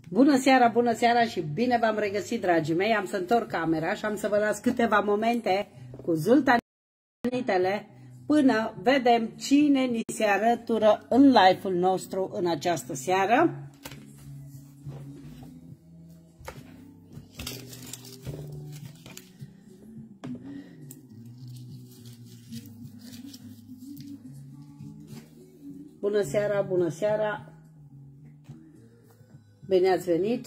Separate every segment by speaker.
Speaker 1: Bună seara și bine v-am regăsit, dragii mei. Am să întorc camera și am să vă las câteva momente cu Zultanitele până vedem cine ni se alătură în live-ul nostru în această seară. Bună seara! Bine ați venit!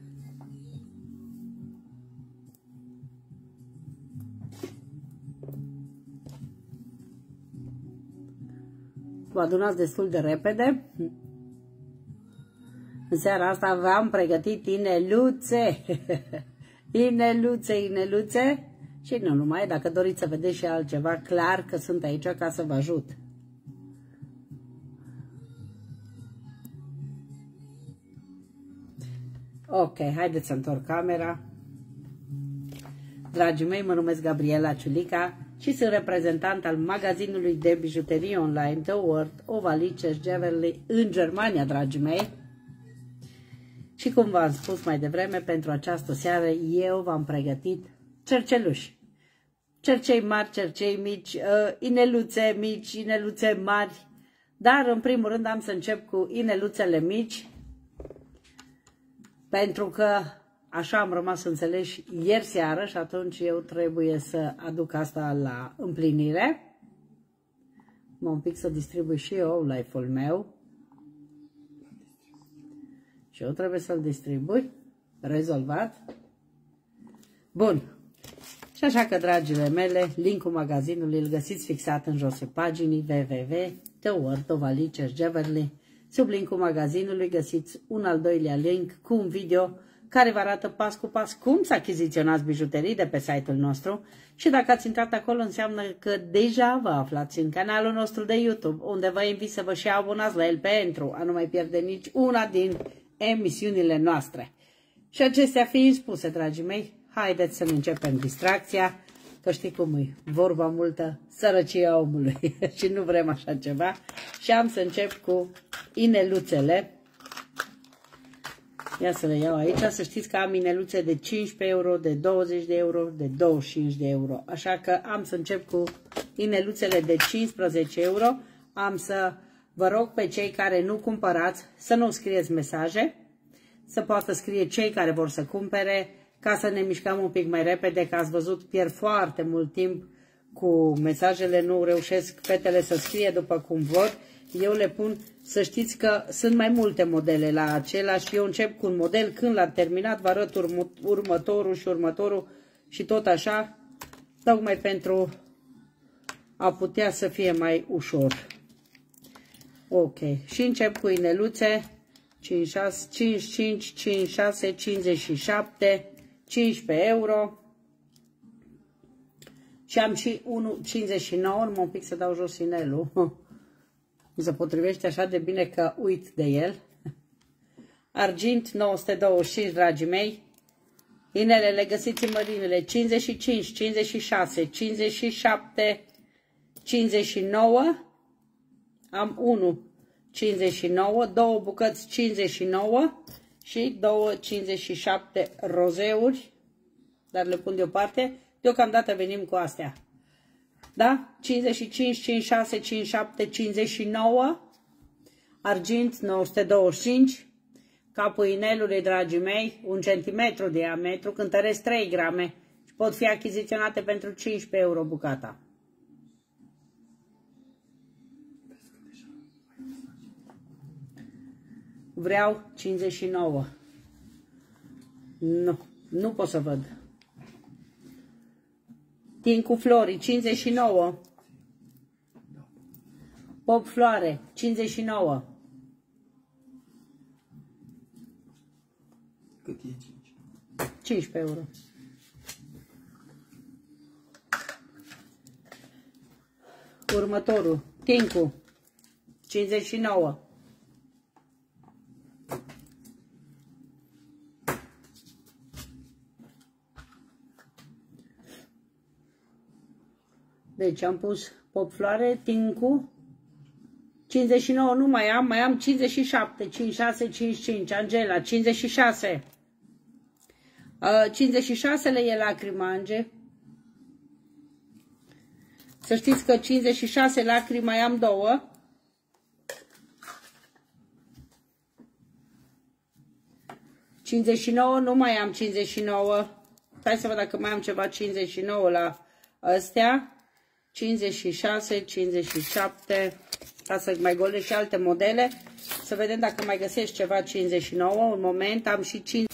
Speaker 1: Vă adunați destul de repede. În seara asta v-am pregătit ineluțe. Ineluțe. Și nu numai, dacă doriți să vedeți și altceva, clar că sunt aici ca să vă ajut. Ok, haideți să întorc camera. Dragii mei, mă numesc Gabriela Ciulica și sunt reprezentant al magazinului de bijuterie online The World of Alice Jewelry în Germania, dragii mei. Și cum v-am spus mai devreme, pentru această seară eu v-am pregătit cerceluși. Cercei mari, cercei mici, ineluțe mici, ineluțe mari. Dar în primul rând am să încep cu ineluțele mici, pentru că așa am rămas înțeleși ieri seară și atunci eu trebuie să aduc asta la împlinire. Mă un pic să distribui și eu live-ul meu. Și eu trebuie să-l distribui. Rezolvat. Bun. Și așa că, dragile mele, linkul magazinului îl găsiți fixat în josul paginii www.theworldofalice.jewelry. Sub linkul magazinului găsiți un al doilea link cu un video care vă arată pas cu pas cum să achiziționați bijuterii de pe site-ul nostru și dacă ați intrat acolo înseamnă că deja vă aflați în canalul nostru de YouTube, unde vă invit să vă și abonați la el pentru a nu mai pierde nici una din emisiunile noastre. Și acestea fiind spuse, dragii mei, haideți să ne începem distracția, că știi cum e, vorba multă, sărăcia omului și nu vrem așa ceva. Și am să încep cu ineluțele. Ia să le iau aici, să știți că am ineluțe de 15 euro, de 20 de euro, de 25 de euro. Așa că am să încep cu ineluțele de 15 euro. Am să vă rog pe cei care nu cumpărați să nu scrieți mesaje, să poată scrie cei care vor să cumpere, ca să ne mișcăm un pic mai repede, că ați văzut, pierd foarte mult timp cu mesajele, nu reușesc fetele să scrie după cum vor. Eu le pun, să știți că sunt mai multe modele la același, eu încep cu un model, când l-am terminat vă arăt următorul și următorul și tot așa, tocmai pentru a putea să fie mai ușor. Ok, și încep cu ineluțe, 56, 55, 56, 57, 15 euro. Și am și 1,59, numai un pic să dau jos inelul. Mi se potrivește așa de bine că uit de el. Argint 925, dragii mei. Inelele găsiți în mărimile 55, 56, 57, 59. Am 1,59, două bucăți 59 și 2,57 rozeuri. Dar le pun deoparte. Deocamdată venim cu astea. Da? 55, 56, 57, 59. Argint 925. Capul inelului, dragii mei, 1 cm diametru, cântăresc 3 grame și pot fi achiziționate pentru 15 euro bucata. Vreau 59. Nu pot să văd. Tincu Florii, 59. Pop Floare, 59.
Speaker 2: Cât e 5?
Speaker 1: 15 euro. Următorul, Tincu, 59. Deci am pus Pop Floare, Tincu, 59 nu mai am 57, 56, 55, Angela, 56. 56-le e lacrima, Ange. Să știți că 56 lacrimi mai am 2. Nu mai am 59. Hai să văd dacă mai am ceva 59 la astea. 56, 57. Ca să mai golesc și alte modele. Să vedem dacă mai găsesc ceva 59. Un moment, am și 5.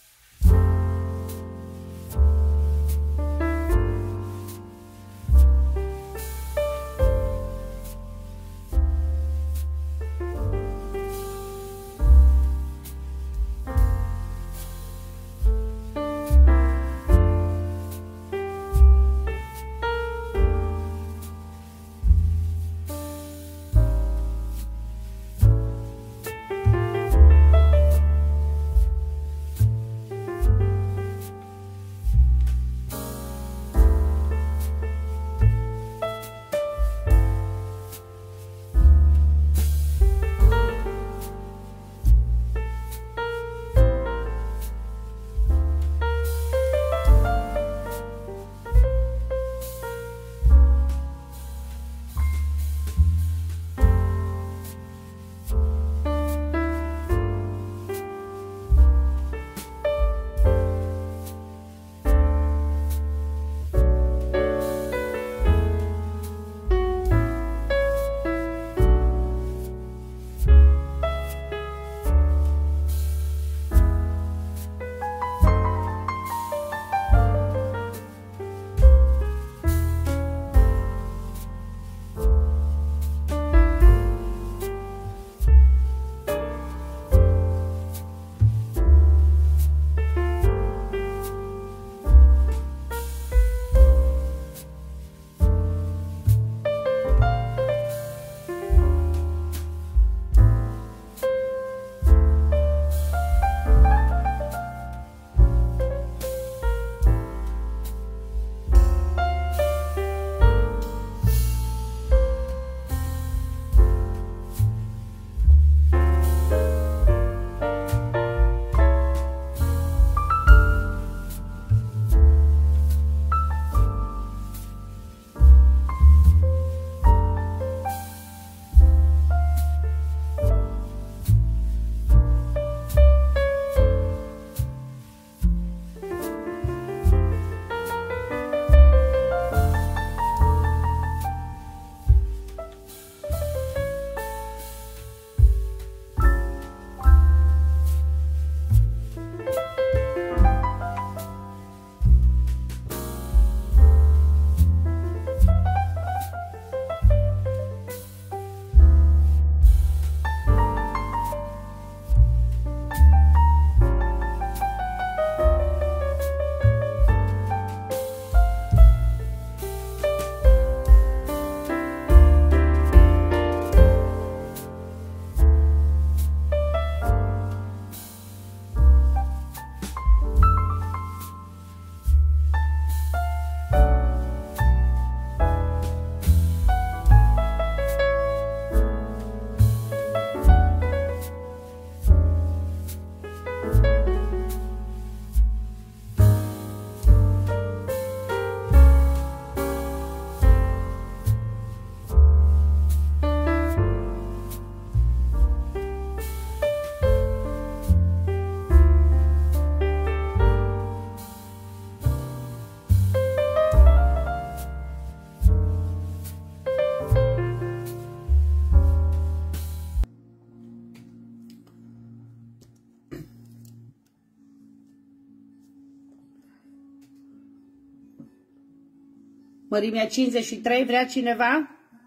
Speaker 1: Mărimea 53, vrea cineva?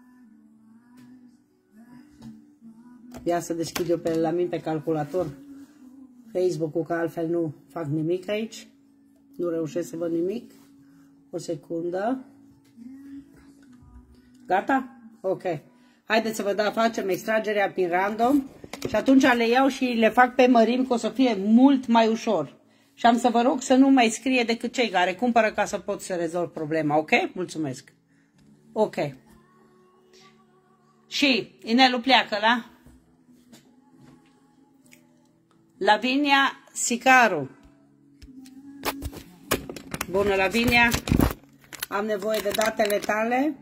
Speaker 1: Ia să deschid eu la mine pe calculator Facebook-ul, că altfel nu fac nimic aici. Nu reușesc să văd nimic. O secundă. Gata? Ok. Haideți să vă facem extragerea prin random și atunci le iau și le fac pe mărimi, că o să fie mult mai ușor. Și am să vă rog să nu mai scrie decât cei care cumpără, ca să pot să rezolv problema, ok? Mulțumesc. Ok. Și inelul pleacă la Lavinia Sicaru. Bună, Lavinia. Am nevoie de datele tale,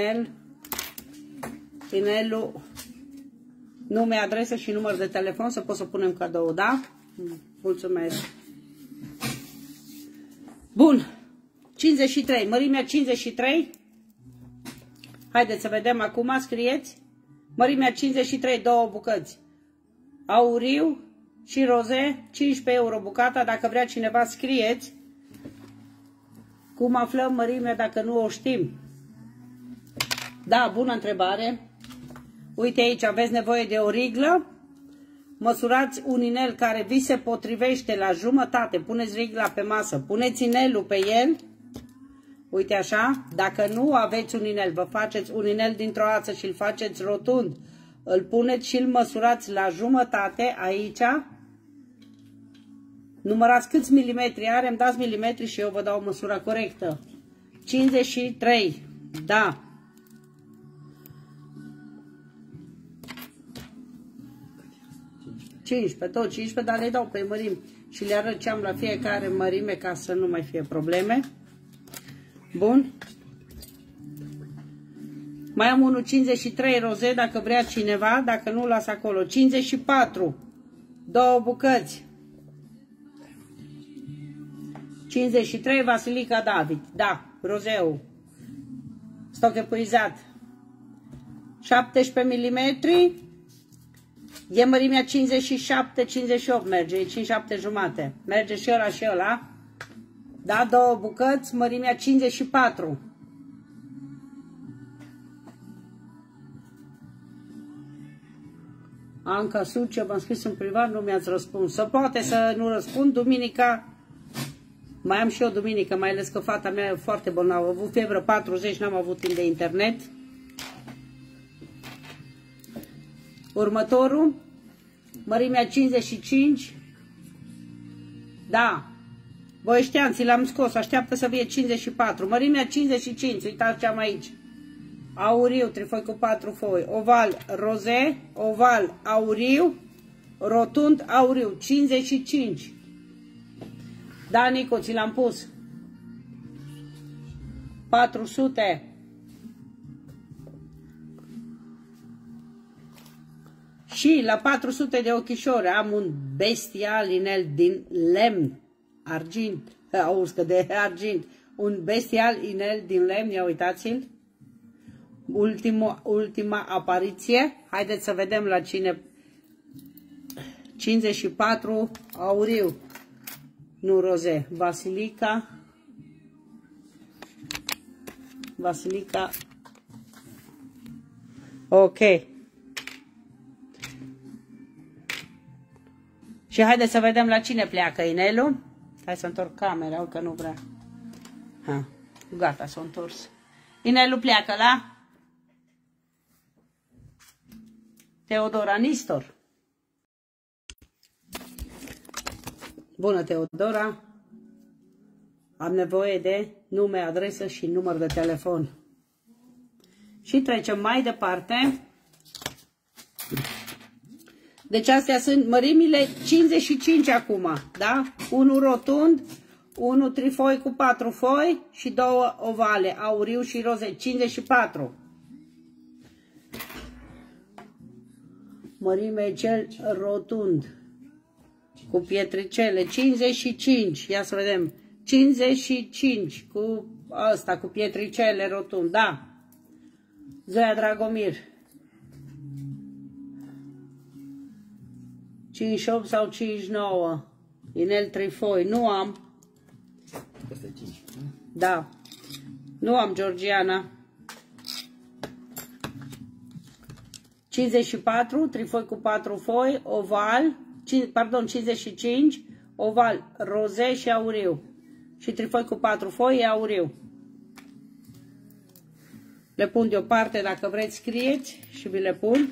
Speaker 1: inelul, nume, adresă și număr de telefon să pot să punem cadou, da? Mulțumesc. Bun. 53, mărimea 53. Haideți să vedem acum, scrieți. Mărimea 53, două bucăți. Auriu și roze, 15 euro bucata. Dacă vrea cineva, scrieți. Cum aflăm mărimea dacă nu o știm? Da, bună întrebare. Uite aici, aveți nevoie de o riglă. Măsurați un inel care vi se potrivește la jumătate. Puneți rigla pe masă, puneți inelul pe el. Uite așa. Dacă nu aveți un inel, vă faceți un inel dintr-o ață și îl faceți rotund. Îl puneți și îl măsurați la jumătate aici. Numărați câți milimetri are, îmi dați milimetri și eu vă dau măsura corectă. 53. Da. Pe tot 15, dar le dau pe mărimi și le arăt ce am la fiecare mărime ca să nu mai fie probleme. Bun. Mai am unul 53 roze dacă vrea cineva, dacă nu las acolo. 54. Două bucăți. 53 Vasilica David. Da, rozeu. Stoc epuizat. 17 mm. E mărimea 57-58 merge, e 57 jumate. Merge și ăla și ăla. Da, două bucăți, mărimea 54. Anca Suce, v-am scris în privat, nu mi-ați răspuns. Să poate să nu răspund, duminica. Mai am și eu duminică, mai ales că fata mea e foarte bolnavă. A avut febră 40, n-am avut timp de internet. Următorul, mărimea 55. Da, Boieșteanții l-am scos, așteaptă să fie 54. Mărimea 55, uitați ce am aici. Auriu, trifoi cu 4 foi. Oval, roze, oval, auriu, rotund, auriu, 55. Da, Nico, ți l-am pus. 400. Și la 400 de ochișori am un bestial inel din lemn, argint, auzi că de argint, un bestial inel din lemn, ia uitați-l. Ultima apariție. Haideți să vedem la cine. 54 auriu. Nu roze. Vasilica. Ok. Și haideți să vedem la cine pleacă inelul. Hai să întorc camera, că nu vrea. Ha, gata, s-a întors. Inelul pleacă la Teodora Nistor. Bună, Teodora. Am nevoie de nume, adresă și număr de telefon. Și trecem mai departe. Deci astea sunt mărimile 55 acum, da? Unul rotund, unul trifoi cu 4 foi și două ovale, auriu și roze, 54. Mărime cel rotund cu pietricele, 55. Ia să vedem. 55 cu ăsta, cu pietricele rotund, da. Zoia Dragomir. 58 sau 59. Inel trifoi. Nu am. Da. Nu am, Georgiana. 54, trifoi cu 4 foi, oval, pardon, 55, oval, roze și auriu. Și trifoi cu 4 foi e auriu. Le pun deoparte, dacă vreți scrieți și vi le pun.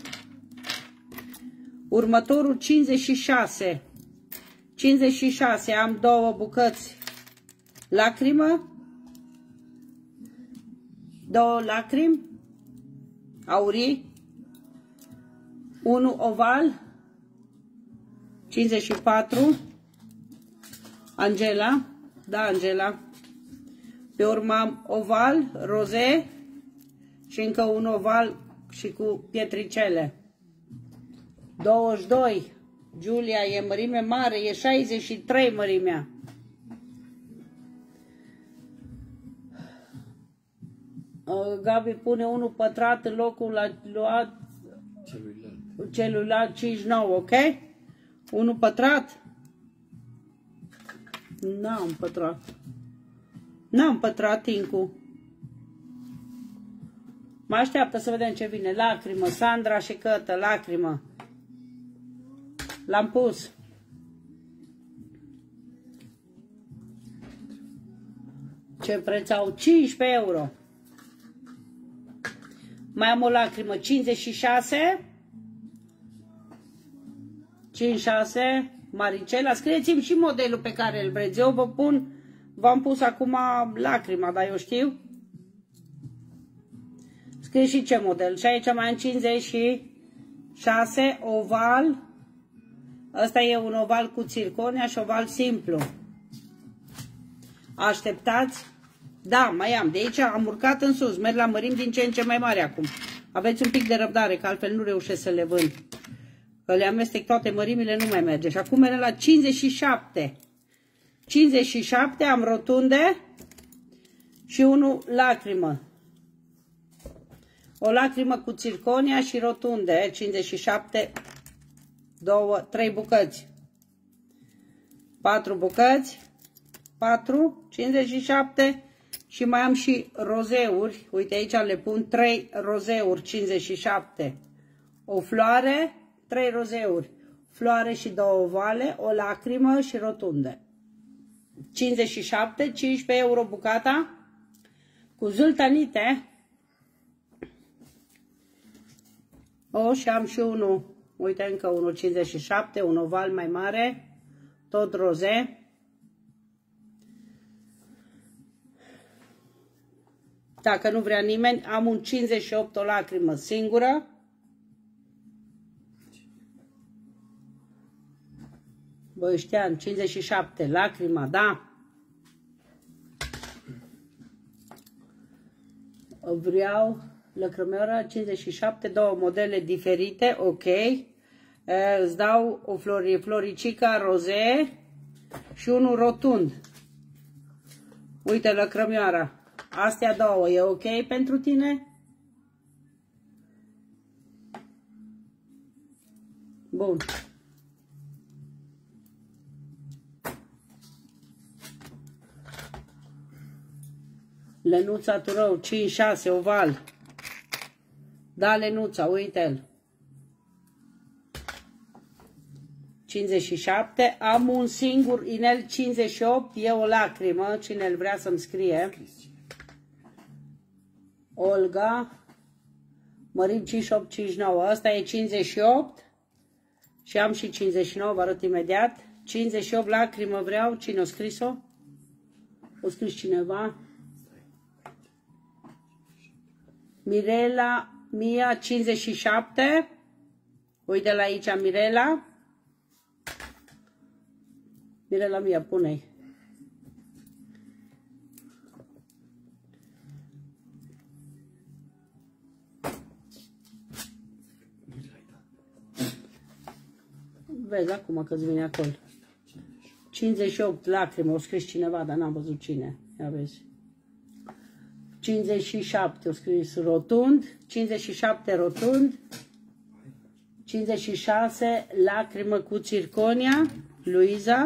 Speaker 1: Următorul 56. 56, am două bucăți lacrimă. Două lacrimi aurii. 1 oval, 54, Angela, da, Angela. Pe urmă am oval, roze și încă un oval și cu pietricele. 22, Giulia, e mărime mare, e 63 mărimea. Gabi pune 1 pătrat în locul la celuilalt 59, ok? 1 pătrat? N-am pătrat. N-am pătrat, Tincu. Mă așteaptă să vedem ce vine. Lacrimă, Sandra și Cătă, lacrimă. L-am pus. Ce preț au? 15 euro. Mai am o lacrimă, 56. 56, Maricela. Scrieți-mi și modelul pe care îl vreți. Eu vă pun, v-am pus acum lacrima, dar eu știu. Scrie și ce model. Și aici mai am 56, oval. Ăsta e un oval cu țirconia și oval simplu. Așteptați? Da, mai am. De aici am urcat în sus. Merg la mărimi din ce în ce mai mare acum. Aveți un pic de răbdare, că altfel nu reușesc să le vând. Că le amestec toate mărimile, nu mai merge. Și acum merg la 57. 57, am rotunde și unul lacrimă. O lacrimă cu țirconia și rotunde. 57, 2, 3 bucăți. 4 bucăți. 4, 57. Și mai am și rozeuri. Uite, aici le pun 3 rozeuri, 57. O floare, 3 rozeuri. Floare și 2 ovale, o lacrimă și rotunde. 57, 15 euro bucata. Cu zultanite. O, și am și unul. Uite, încă unul 57, un oval mai mare. Tot roze. Dacă nu vrea nimeni, am un 58, o lacrimă singură. Băieștean, 57, lacrima, da. Vreau lăcrămioara 57, 2 modele diferite, ok. Îți dau o floricica roze și unul rotund. Uite lăcrămioara. Astea două, e ok pentru tine? Bun. Lenuța Turău, 5-6, oval. Da, Lenuța, uite-l. 57, am un singur inel 58, e o lacrimă, cine îl vrea să-mi scrie. Olga, mărim 58-59, ăsta e 58 și am și 59, vă arăt imediat. 58 lacrimă vreau, cine a scris-o? O scris cineva? Mirela, Mia 57, uite la aici Mirela. Mirela Mia, pune-i. Vezi acum că-ți vine acolo. 58 lacrimă, o scris cineva, dar n-am văzut cine. Ia vezi. 57, o scris rotund. 57 rotund. 56 lacrimă cu țirconia. Luiza.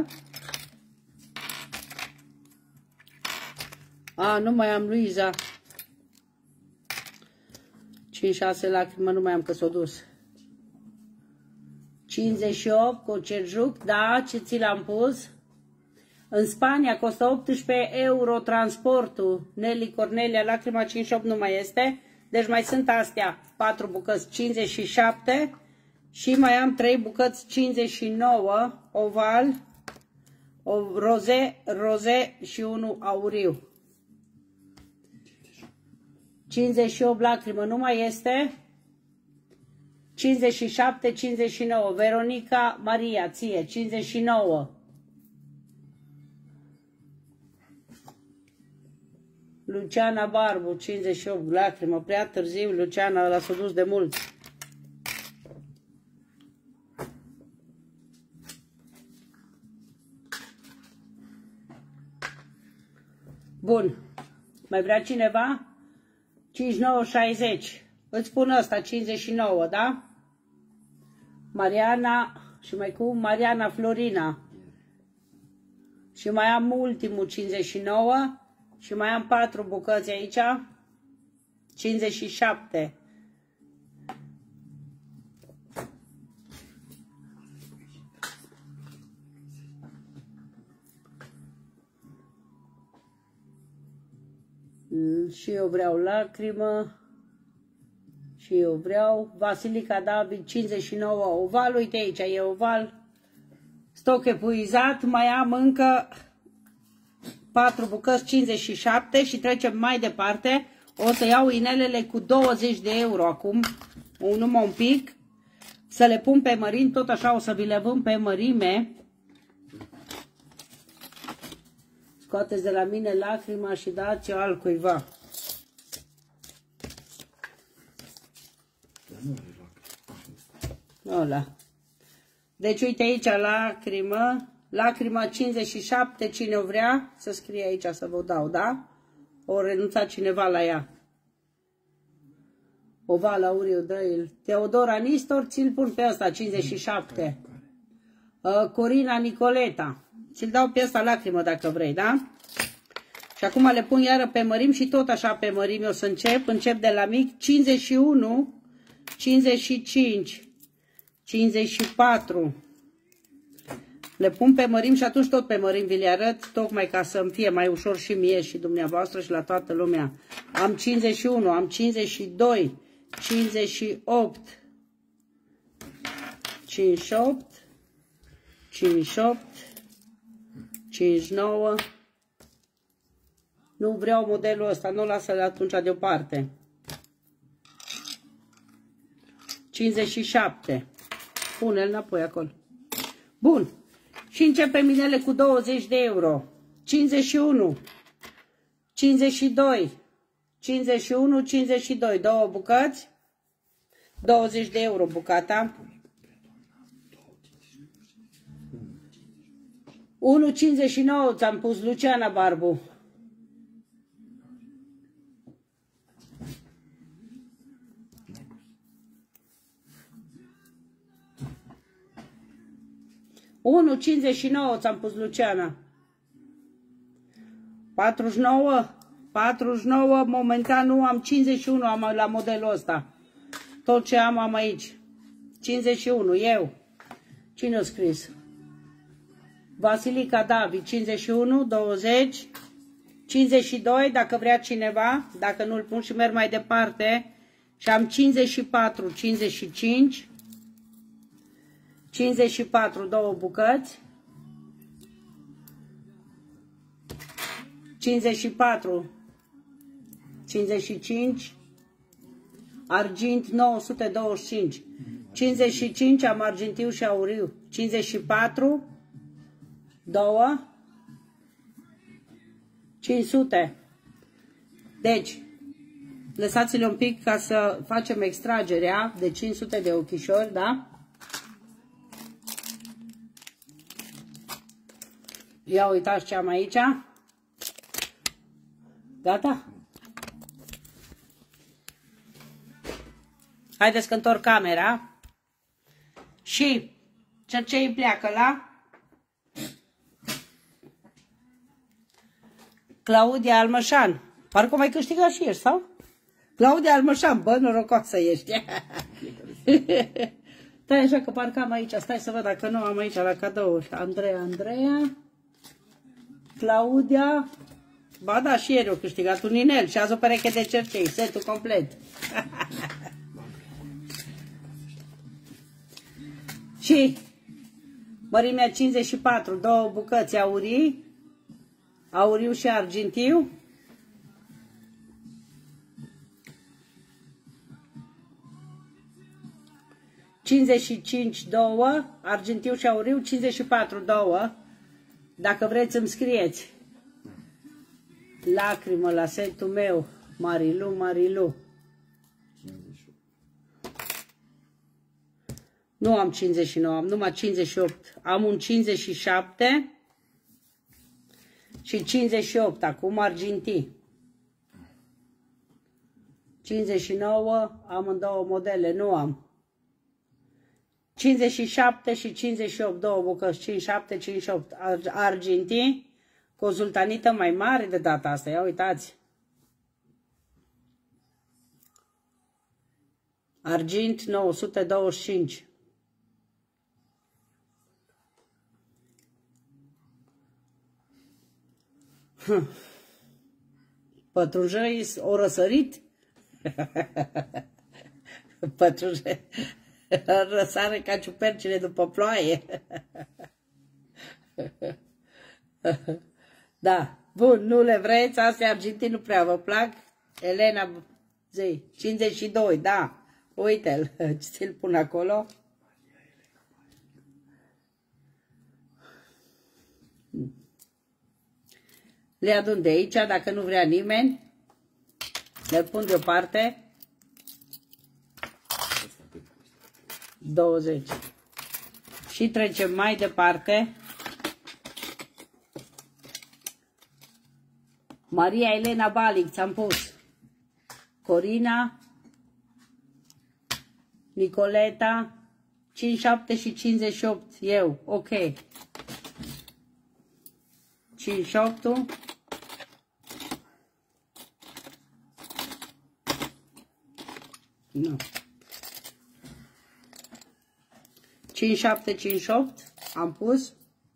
Speaker 1: A, nu mai am Luiza. 5-6 lacrimă, nu mai am, că s-o dus. 58 cu cerjuc, da, ce ți l-am pus? În Spania costă 18 euro transportul. Nelly Cornelia, lacrima 58 nu mai este. Deci mai sunt astea 4 bucăți 57 și mai am 3 bucăți 59 oval, o roze și unul auriu. 58 lacrimă nu mai este. 57, 59. Veronica Maria, ție, 59. Luciana Barbu, 58. Lacrimă, prea târziu, Luciana l-a dus de mult. Bun. Mai vrea cineva? 59, 60. Îți spun ăsta, 59, da? Mariana, și mai cum? Mariana Florina. Și mai am ultimul, 59. Și mai am 4 bucăți aici. 57. Și eu vreau lacrimă. Și eu vreau Vasilica David, 59, oval. Uite aici, e oval. Stoc epuizat. Mai am încă 4 bucăți, 57 și trecem mai departe. O să iau inelele cu 20 de euro acum, numai un pic, să le pun pe mărimi, tot așa o să vi le vând pe mărime. Scoateți de la mine lacrima și dați-o altcuiva. Ăla. Deci uite aici lacrimă. Lacrima 57, cine o vrea, să scrie aici să vă dau, da? O renunța cineva la ea. Oval Auriu Dăil. Teodora Nistor, ți-l pun pe ăsta, 57. Corina Nicoleta. Ți-l dau pe ăsta lacrimă dacă vrei, da? Și acum le pun iară pe mărim și tot așa pe mărim o să încep. Încep de la mic. 51, 55, 54. Le pun pe mărim și atunci tot pe mărim vi le arăt, tocmai ca să-mi fie mai ușor și mie și dumneavoastră și la toată lumea. Am 51, am 52, 58, 58, 58, 59. Nu vreau modelul ăsta, nu lasă-l atunci deoparte. 57. Pune-l înapoi acolo. Bun. Și începem inele cu 20 de euro. 51, 52, 51, 52. Două bucăți. 20 de euro bucata. 1,59 ți-am pus, Luciana Barbu. Unu 59 ți-am pus, Luciana. 49, 49, momentan nu am, 51 am la modelul ăsta. Tot ce am aici. 51, eu. Cine a scris? Vasilica David, 51, 20, 52, dacă vrea cineva, dacă nu-l pun și merg mai departe. Și am 54, 55, 54, două bucăți. 54, 55, argint 925, 55 am argintiu și auriu, 54, 2, 500. Deci, lăsați-le un pic ca să facem extragerea de 500 de ochișori, da? Ia uitați ce am aici. Gata? Haideți că întorc camera. Și ce îi pleacă la Claudia Almășan. Parcă mai câștigat și ești, sau? Claudia Almășan, bă, norocoasă ești. Stai așa că parcă am aici. Stai să văd dacă nu am aici la cadouri. Andreea. Claudia. Ba da, și ieri o câștigat un inel și azi o pereche de cercei, setul complet. Și mărimea 54, două bucăți aurii, auriu și argintiu. 55, 2, argintiu și auriu, 54, 2. Dacă vreți îmi scrieți. Lacrimă la setul meu, Marilu, Marilu. Nu am 59, am numai 58. Am un 57 și 58, acum argintii. 59, am în două modele, nu am. 57 și 58, două bucăți, 57, 58, argintii, cu o sultanită mai mare de data asta, ia uitați. Argint 925. Pătrunjării o răsărit? Pătrunjării răsare ca ciupercile după ploaie. Da, bun, nu le vreți, astea argintii nu prea vă plac. Elena, zi, 52, da, uite-l, ți-l pun acolo. Le adun de aici, dacă nu vrea nimeni, le pun deoparte. 20. Și trecem mai departe. Maria Elena Balic, ți-am pus. Corina, Nicoleta, 57 și 58, eu, ok. 58. Nu. 57, 58, am pus.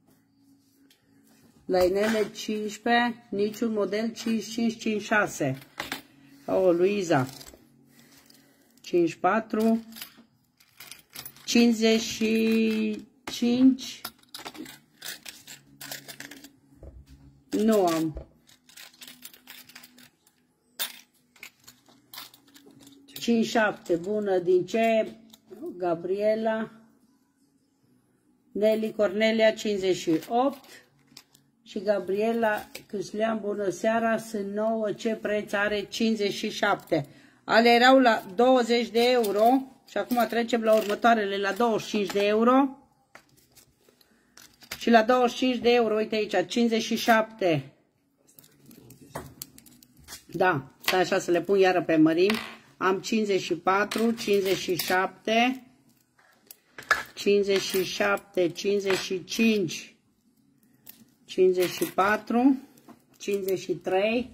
Speaker 1: La inele 15, niciun model 55, 56. Oh, Luiza. 54, 55, nu am. 57, bună, din ce? Gabriela. Nelly Cornelia, 58. Și Gabriela Câslean, bună seara, sunt 9, ce preț are? 57. Ale erau la 20 de euro și acum trecem la următoarele, la 25 de euro. Și la 25 de euro, uite aici, 57. Da, stai așa să le pun iară pe mărimi. Am 54, 57, 57, 55, 54, 53,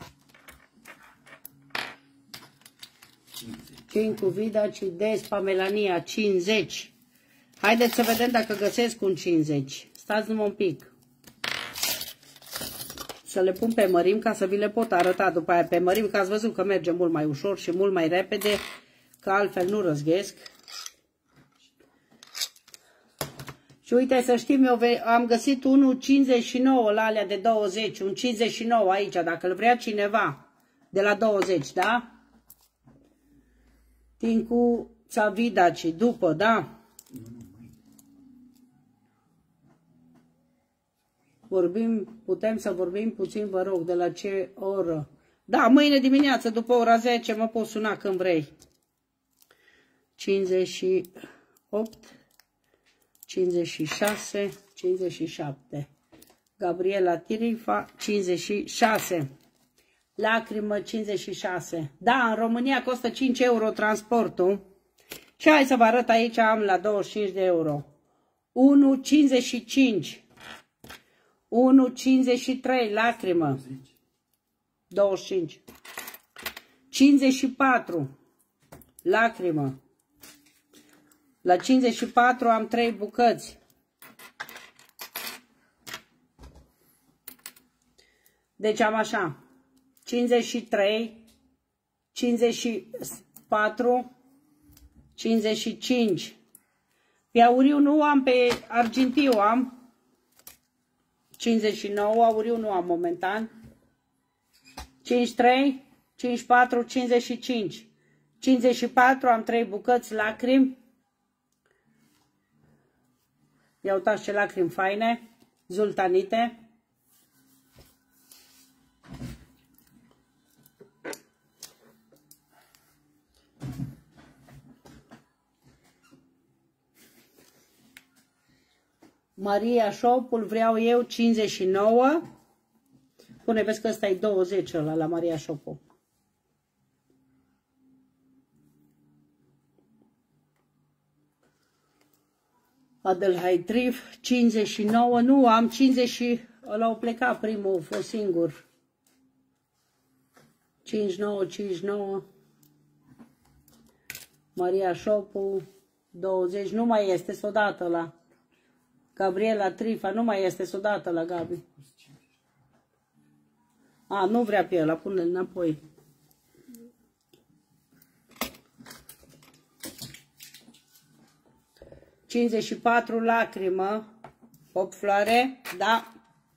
Speaker 1: 5 cu Vida, Cides, Pamelania, 50. Haideți să vedem dacă găsesc un 50. Stați numai un pic. Să le pun pe mărim ca să vi le pot arăta după aia pe mărim, că ați văzut că merge mult mai ușor și mult mai repede, că altfel nu răzghesc. Și uite, să știm, eu am găsit unul 59 la alea de 20, un 59 aici, dacă îl vrea cineva, de la 20, da? Tincu Țavidaci, după, da? Putem să vorbim puțin, vă rog, de la ce oră? Da, mâine dimineață, după ora 10, mă poți suna când vrei. 58, 56, 57. Gabriela Tirifa, 56. Lacrimă, 56. Da, în România costă 5 euro transportul. Și hai să vă arăt aici, am la 25 de euro. 1,55. 1,53, lacrimă. 25. 54, lacrimă. La 54 am 3 bucăți. Deci am așa. 53, 54, 55. Pe auriu nu am, pe argintiu am. 59, auriu nu am momentan. 53, 54, 55. 54 am 3 bucăți lacrimi. Ia uitați ce lacrimi faine, zultanite. Maria Shop-ul vreau eu 59. Pune, vezi că ăsta e 20 ăla la Maria Shop-ul. Adelheid Trif, 59, nu, am 50 și ăla au plecat primul, a fost singur. 59, 59. Maria Shop-ul, 20, nu mai este, s-o dată la Gabriela Trifa, nu mai este, s-o dată la Gabi. A, nu vrea pe ăla, pune-l înapoi. ...54 lacrimă, 8 floare, da.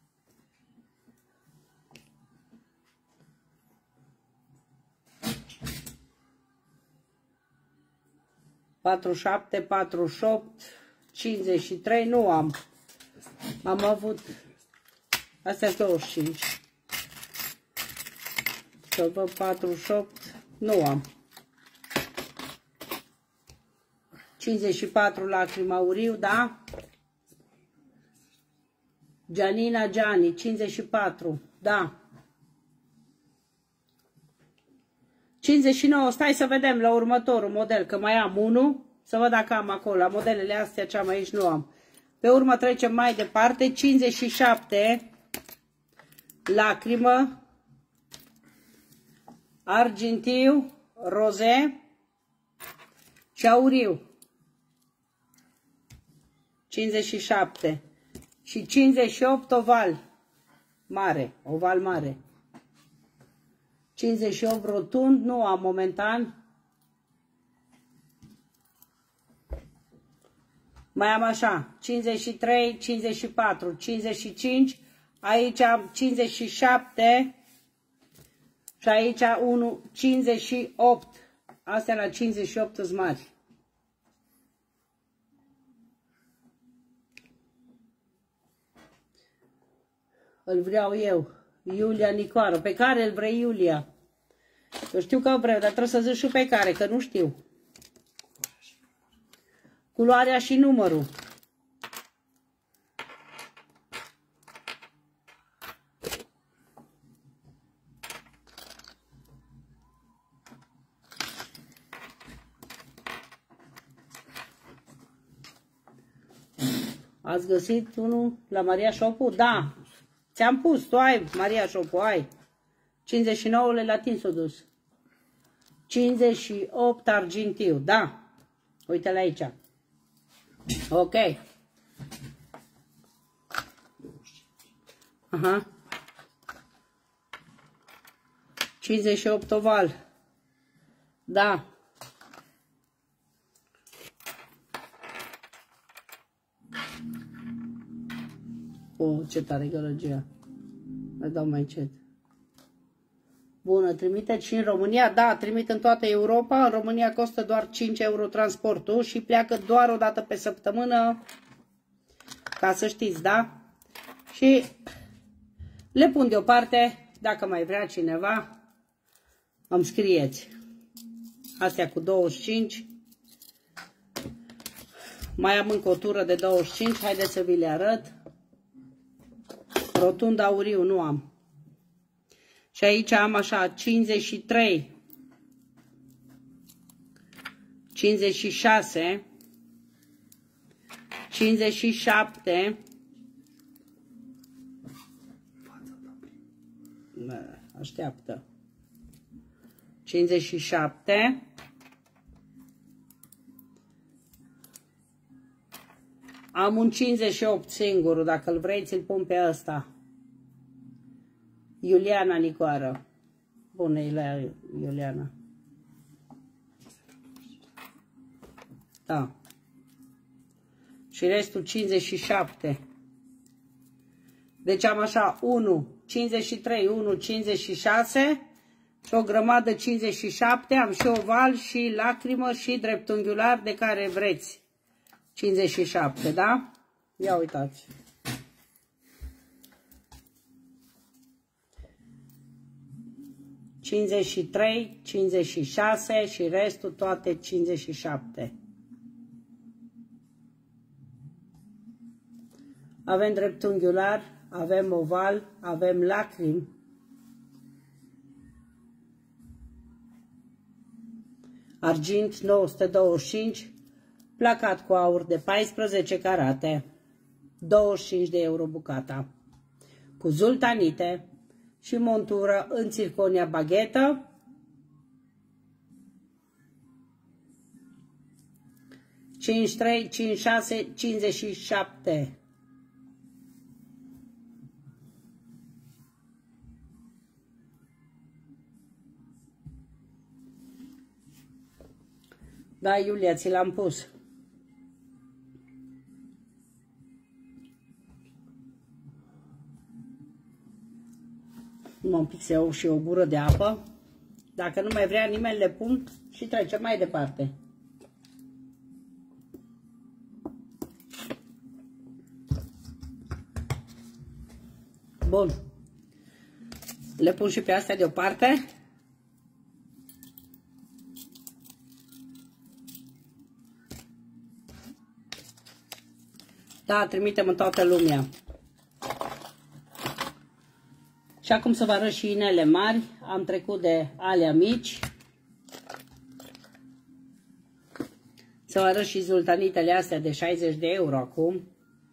Speaker 1: ...47, 48, 53, nu am. Am avut... Astea-s 25. Să văd 48, nu am. 54 lacrimi auriu, da? Gianina Gianni, 54, da. 59, stai să vedem la următorul model, că mai am unul, să văd dacă am acolo, la modelele astea ce am aici nu am. Pe urmă trecem mai departe, 57, lacrimă, argintiu, roze și auriu. 57 și 58 oval mare, oval mare. 58 rotund, nu am momentan. Mai am așa, 53, 54, 55, aici am 57 și aici 1, 58. Astea la 58 sunt mari. Îl vreau eu, Iulia Nicoară. Pe care îl vrei, Iulia? Eu știu că vreau, dar trebuie să zic și pe care, că nu știu. Culoarea și numărul. Ați găsit unul la Maria Shop-ul? Da. Ți-am pus, tu ai Maria Shop-ul, ai. 59-le la tine s-o dus. 58 argintiu, da. Uite-le aici. Ok. Aha. 58 oval. Da. Oh, ce tare gălăgia. Mai dau mai încet. Bună, trimiteți și în România? Da, trimit în toată Europa. În România costă doar 5 euro transportul și pleacă doar o dată pe săptămână. Ca să știți, da? Și le pun deoparte. Dacă mai vrea cineva, îmi scrieți. Astea cu 25. Mai am încă o tură de 25. Haideți să vi le arăt. Rotund auriu nu am. Și aici am așa 53, 56, 57, așteaptă, 57, am un 58 singur, dacă îl vrei ți-l pun pe ăsta. Iuliana Nicoară. Bună, Iuliana. Da. Și restul 57. Deci am așa 1, 53, 1, 56 și o grămadă 57. Am și oval și lacrimă și dreptunghiular de care vreți. 57, da? Ia uitați. $53, $56 și restul toate $57. Avem dreptunghiular, avem oval, avem lacrimi. Argint 925, placat cu aur de 14 carate, 25 de euro bucata, cu zultanite și montură în circonia baghetă, $53, $56, $57. Da, Iulia, ți l-am pus. Un pic să iau și o gură de apă. Dacă nu mai vrea nimeni, le pun și trecem mai departe. Bun. Le pun și pe astea deoparte. Da, trimitem în toată lumea. Și acum să vă arăt și inele mari. Am trecut de alea mici. Să vă arăt și zultanitele astea de 60 de euro acum.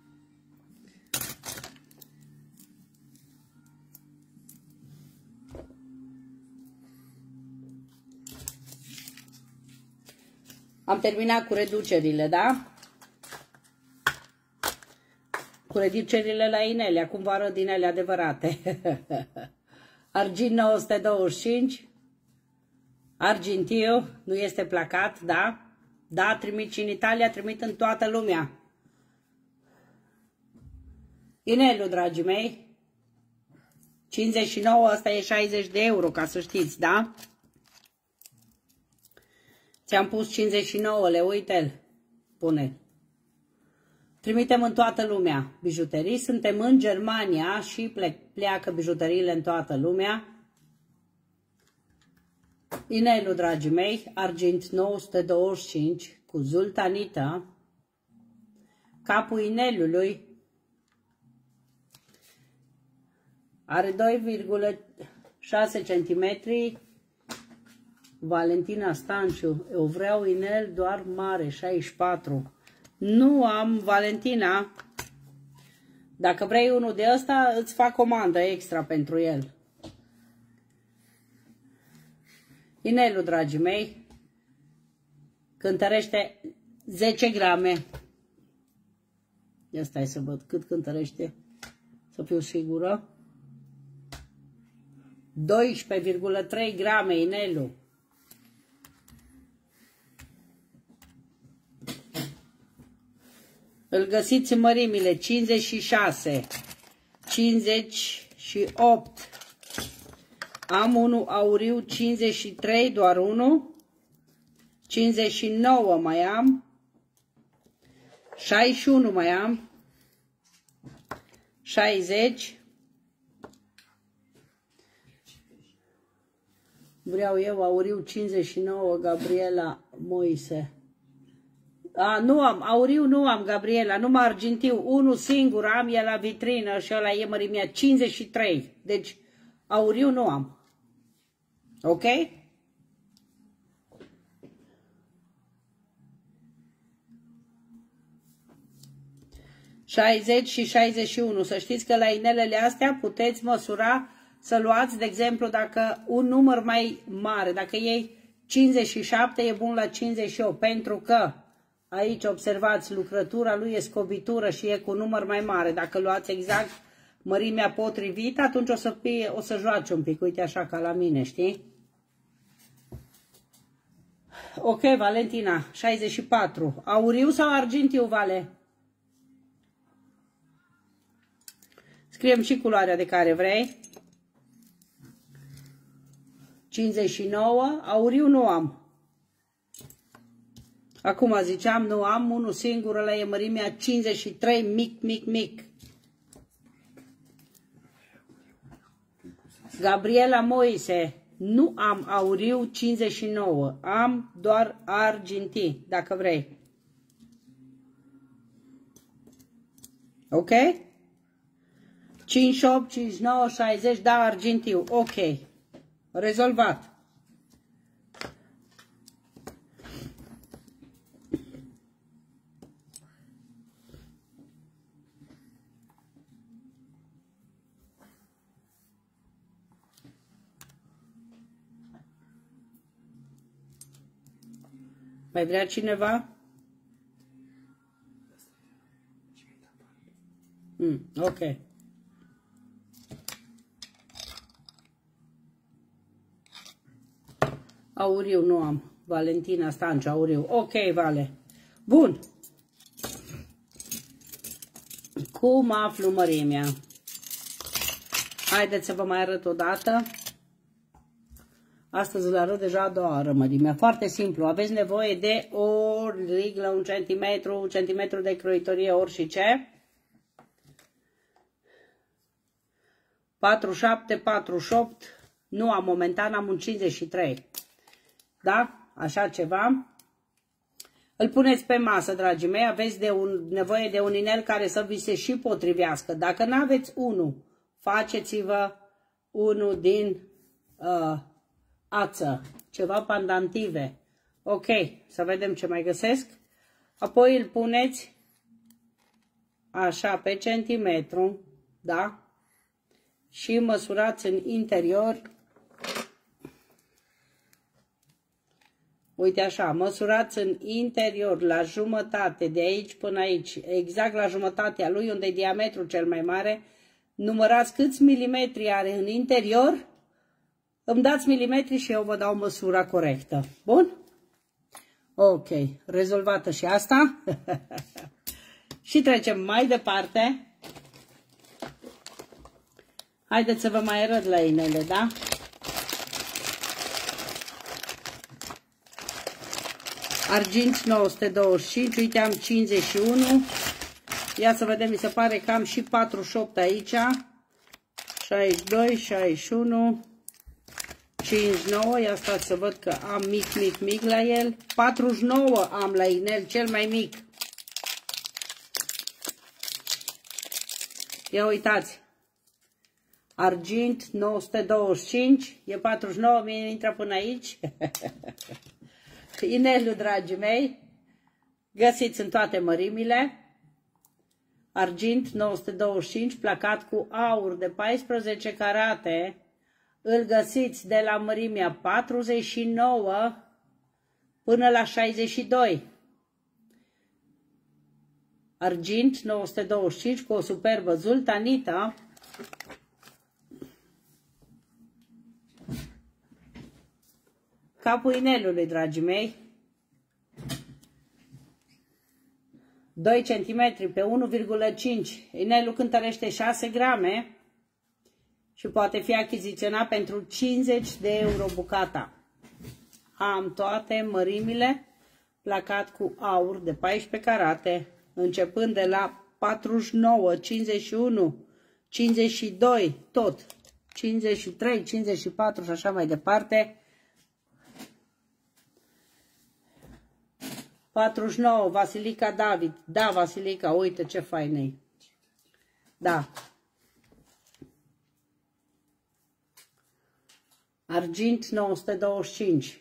Speaker 1: Am terminat cu reducerile, da? Cu reducerile la inele, acum vă arăt inele adevărate. Argint 925, argintiu, nu este placat, da? Da, trimit și în Italia, trimit în toată lumea. Inelul, dragii mei, 59, asta e 60 de euro, ca să știți, da? Ți-am pus 59, le uite-l, pune. Trimitem în toată lumea bijuterii. Suntem în Germania și pleacă bijuteriile în toată lumea. Inelul, dragii mei, argint 925 cu zultanită. Capul inelului are 2,6 cm. Valentina Stanciu, eu vreau inel doar mare, 64. Nu am, Valentina. Dacă vrei unul de ăsta, îți fac comandă extra pentru el. Inelul, dragii mei, cântărește 10 grame. Ia stai să văd cât cântărește, să fiu sigură. 12,3 grame inelul. Îl găsiți în mărimile 56, 58. Am unul auriu 53, doar unul. 59 mai am. 61 mai am. 60. Vreau eu auriu 59, Gabriela Moise. A, nu am, auriu nu am, Gabriela, numai argintiu, unul singur am, e la vitrină și ăla e mărimea 53, deci auriu nu am, ok? ...60 și 61, să știți că la inelele astea puteți măsura, să luați, de exemplu, dacă un număr mai mare, dacă iei 57, e bun la 58, pentru că aici, observați, lucrătura lui e scobitură și e cu număr mai mare. Dacă luați exact mărimea potrivită, atunci o să joace un pic. Uite așa ca la mine, știi? Ok, Valentina, 64. Auriu sau argintiu, Vale? Scriem și culoarea de care vrei. 59. Auriu nu am. Acum ziceam, nu am unul singur, ăla e mărimea 53, mic. Gabriela Moise, nu am auriu 59, am doar argintii, dacă vrei. Ok? 58, 59, 60, da, argintiu, ok. Rezolvat. Mai vrea cineva? Ok. Auriu nu am. Valentina Stanciu, auriu. Ok, Vale. Bun. Cum aflu mărimea? Haideți să vă mai arăt o dată. Astăzi îl arăt deja a doua oară mărimea. Foarte simplu. Aveți nevoie de o riglă, un centimetru de croitorie, ori și ce. 47, 48. Nu am momentan, am un 53. Da? Așa ceva. Îl puneți pe masă, dragii mei. Aveți nevoie de un inel care să vi se și potrivească. Dacă nu aveți unul, faceți-vă unul din ață. Ceva pandantive. Ok. Să vedem ce mai găsesc. Apoi îl puneți așa pe centimetru. Da? Și măsurați în interior. Uite așa, măsurați în interior la jumătate, de aici până aici, exact la jumătatea lui, unde e diametrul cel mai mare. Numărați câți milimetri are în interior, îmi dați milimetri și eu vă dau măsura corectă. Bun? Ok, rezolvată și asta. Și trecem mai departe. Haideți să vă mai arăt la inele, da? Argint 925, uite am 51, ia să vedem, mi se pare că am și 48 aici, 62, 61, 59, ia stați să văd că am mic la el, 49 am la inel, cel mai mic. Ia uitați, argint 925, e 49, mie intră până aici. Inelul, dragii mei, găsiți în toate mărimile, argint 925, placat cu aur de 14 carate, îl găsiți de la mărimea 49 până la 62. Argint 925 cu o superbă zultanită. Capul inelului, dragii mei, 2 cm pe 1,5. Inelul cântărește 6 grame și poate fi achiziționat pentru 50 de euro bucata. Am toate mărimile, placat cu aur de 14 carate, începând de la 49, 51, 52, tot, 53, 54 și așa mai departe. 49, Vasilica David. Da, Vasilica, uite ce faină e. Da. Argint 925.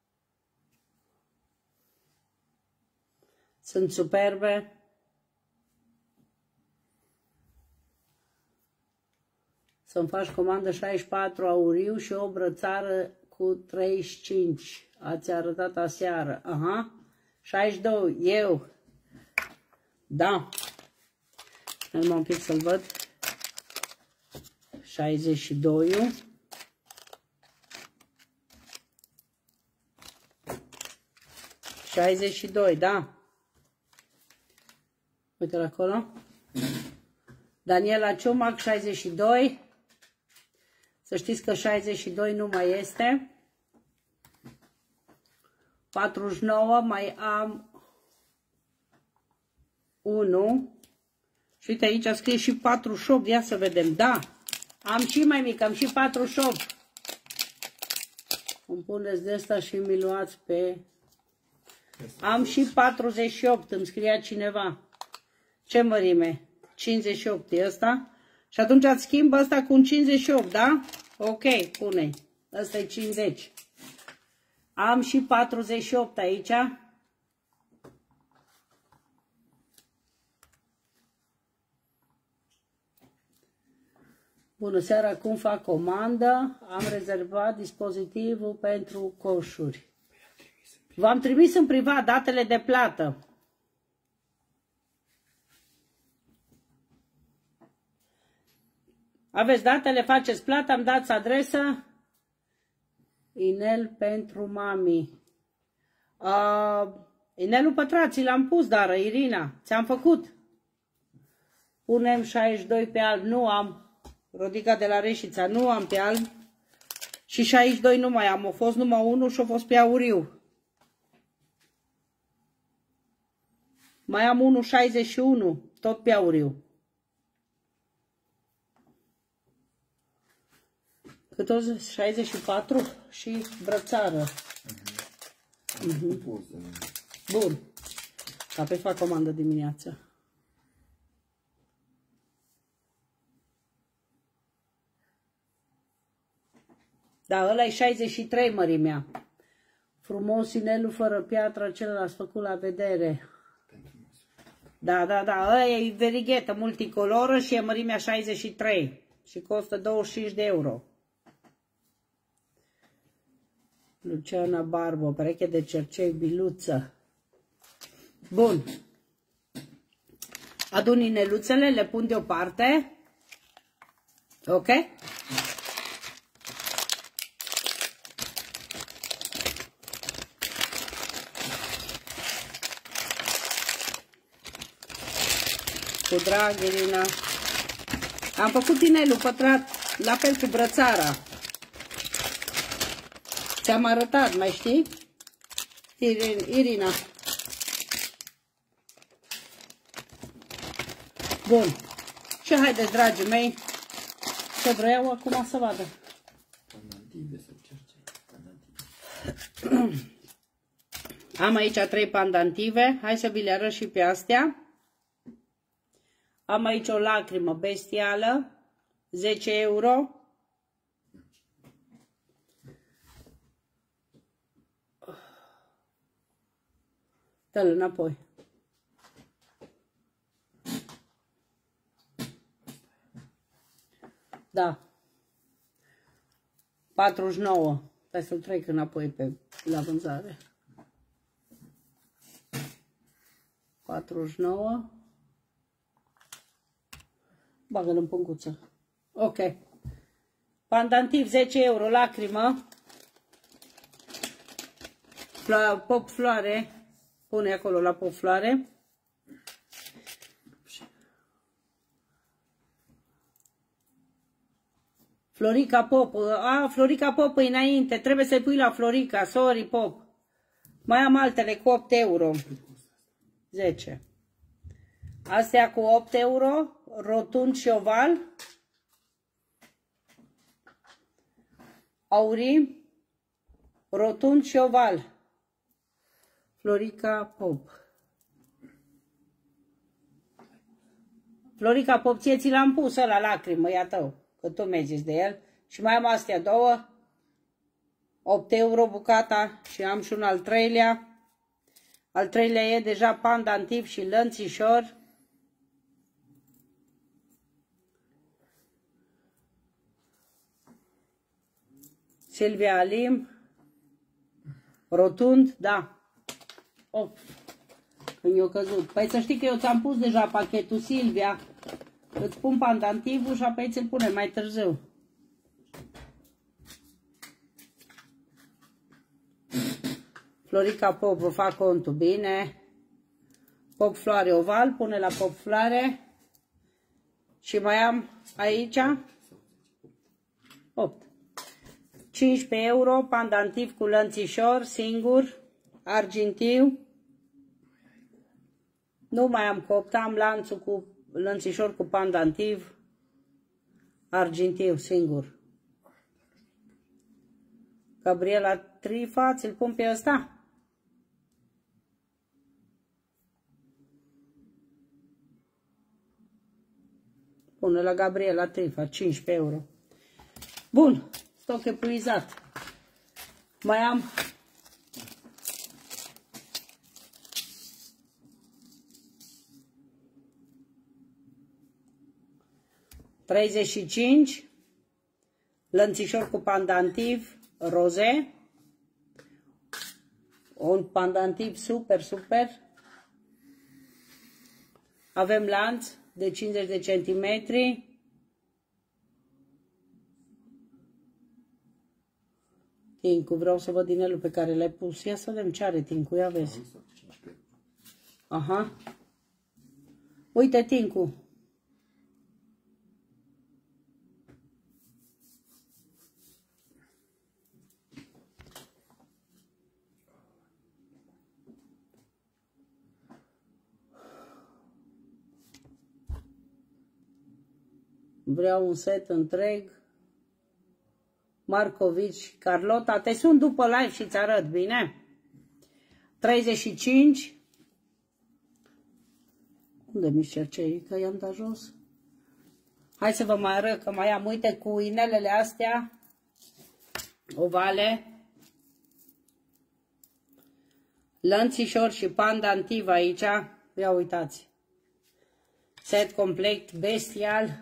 Speaker 1: Sunt superbe. Să-mi faci comandă 64 auriu și o brățară cu 35. Ați arătat aseară. Aha. 62, eu. Da. Numai un pic să-l văd. 62. Da. Uite-l acolo. Daniela Ciumac, 62. Să știți că 62 nu mai este. 49, mai am 1. Și uite aici scrie și 48, ia să vedem, da, am și mai mic, am și 48. Îmi puneți de asta și mi luați pe... Am și 48, îmi scria cineva. Ce mărime? 58 e ăsta? Și atunci îți schimb ăsta cu un 58, da? Ok, pune. Ăsta e 50. Am și 48 aici. Bună seara, cum fac comandă? Am rezervat dispozitivul pentru coșuri. V-am trimis în privat datele de plată. Aveți datele, faceți plata, îmi dați adresa. Inel pentru mami. Inelul Pătrații l-am pus, dar Irina, ți-am făcut. Punem 62 pe alb, nu am. Rodica de la Reșița, nu am pe alb. Și 62 nu mai am, a fost numai 1 și a fost pe auriu. Mai am 1,61, tot pe auriu. Cât o 64 și brățară. Bun. Apoi fac comandă dimineața. Da, ăla e 63 mărimea. Frumos inelul fără piatră, celălalt făcut la vedere. Da, ăla e verighetă multicoloră și e mărimea 63 și costă 25 de euro. Luciana Barbo, pereche de cercei, biluță. Bun. Adun ineluțele, le pun deoparte. Ok? Cu drag, Irina. Am făcut inelul pătrat, la fel cu brățara. Ți-am arătat, mai știi? Irina. Bun. Și haideți, dragii mei, să vreau acum să vadă. Am aici 3 pandantive. Hai să vi le arăt și pe astea. Am aici o lacrimă bestială, 10 euro. Dă-l înapoi. Da. 49. Hai să-l trec înapoi la vânzare. 49. Bagă-l în punguță. Ok. Pandantiv 10 euro, lacrimă. Pop floare. Pune acolo la pop floare. Florica Pop. Florica Pop e înainte. Trebuie să-i pui la Florica. Sorry, Pop. Mai am altele cu 8 euro. 10. Astea cu 8 euro. Rotund și oval. Aurii. Rotund și oval. Florica Pop. Florica Pop, ți l-am pus ăla lacrimă, ia tău, că tu mergeți de el. Și mai am astea două. 8 euro bucata și am și un al treilea. Al treilea e deja pandantiv și lănțișor. Silvia Alim. Rotund, da. 8. Când i-a căzut. Păi să știi că eu ți-am pus deja pachetul, Silvia. Îți pun pandantivul și apoi ți-l punem mai târziu. Florica Pop, vă fac contul bine. Pop floare oval, pune la pop floare. Și mai am aici 8. 15 euro, pandantiv cu lănțișor, singur, argintiu. Nu mai am copt, am lănțișor cu pandantiv argintiu singur. Gabriela Trifa, ți-l pun pe ăsta? Pune la Gabriela Trifa, 15 euro. Bun, stoc epuizat. Mai am $35, lănțișor cu pandantiv roze, un pandantiv super, super. Avem lanț de 50 de centimetri. Tincu, vreau să văd inelul pe care l-ai pus. Ia să vedem ce are Tincu, ia vezi. Aha. Uite, Tincu. Vreau un set întreg. Marcovici, Carlota, te sun după live și îți arăt, bine? 35. Unde mi cercei? Că i-am dat jos. Hai să vă mai arăt, că mai am, uite, cu inelele astea ovale. Lănțișor și pandantiv aici. Ia uitați. Set complet bestial.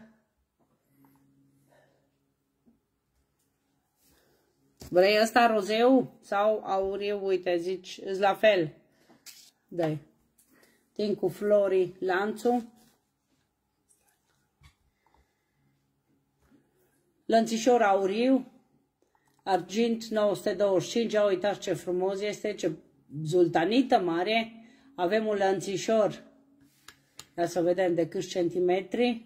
Speaker 1: Vrei ăsta rozeu sau auriu? Uite, zici, îți la fel. Dai. Tin cu florii lanțul. Lănțișor auriu. Argint 925. Ia uitați ce frumos este, ce zultanită mare. Avem un lănțișor. Ia să vedem de câți centimetri.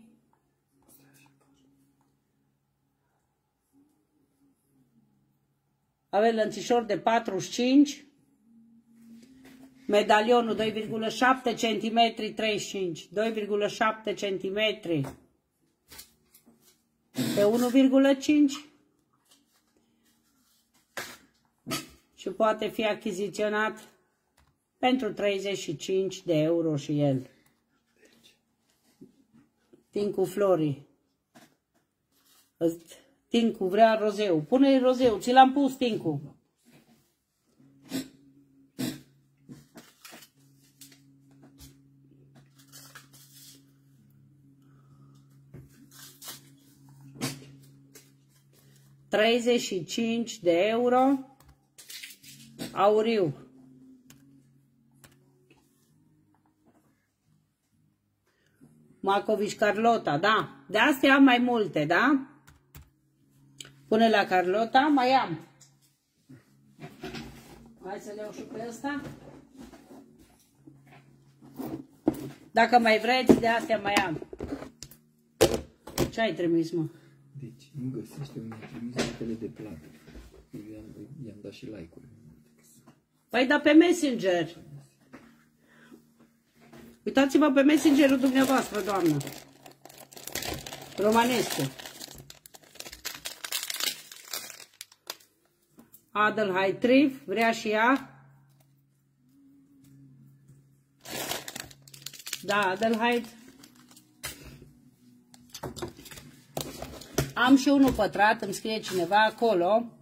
Speaker 1: Avem lănțișor de 45, medalionul 2,7 cm 35, 2,7 cm pe 1,5 și poate fi achiziționat pentru 35 de euro și el. Tincu florii. Tincu vrea rozeu. Pune-i rozeu. Ți l-am pus, Tincu. €35 de euro. Auriu. Marcovici Carlota, da. De astea am mai multe, da? Pune la Carlota, mai am. Hai să le iau și pe ăsta. Dacă mai vreți, de astea mai am. Ce ai trimis, mă?
Speaker 2: Deci, nu găsește unde trimis datele de plată. I-am dat și like-uri.
Speaker 1: Păi da pe Messenger. Uitați-vă pe Messengerul dumneavoastră, doamnă. Romanescu. Adelheid Trif, vrea și ea. Da, Adelheid. Am și unul pătrat, îmi scrie cineva acolo.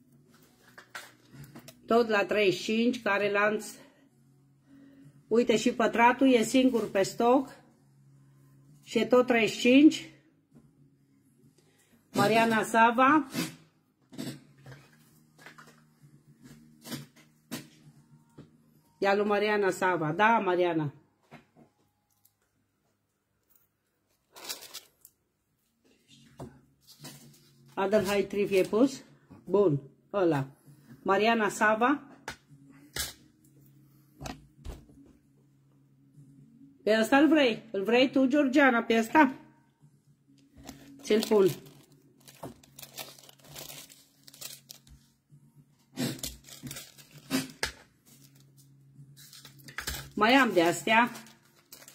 Speaker 1: Tot la 35, care lanț. Uite, și pătratul e singur pe stoc. Și e tot 35. Mariana Sava. Ia lui Mariana Sava. Da, Mariana. Adelheid Trif e pus? Bun, ăla. Mariana Sava. Pe ăsta îl vrei? Îl vrei tu, Georgiana, pe ăsta? Ți-l pun. Mai am de astea.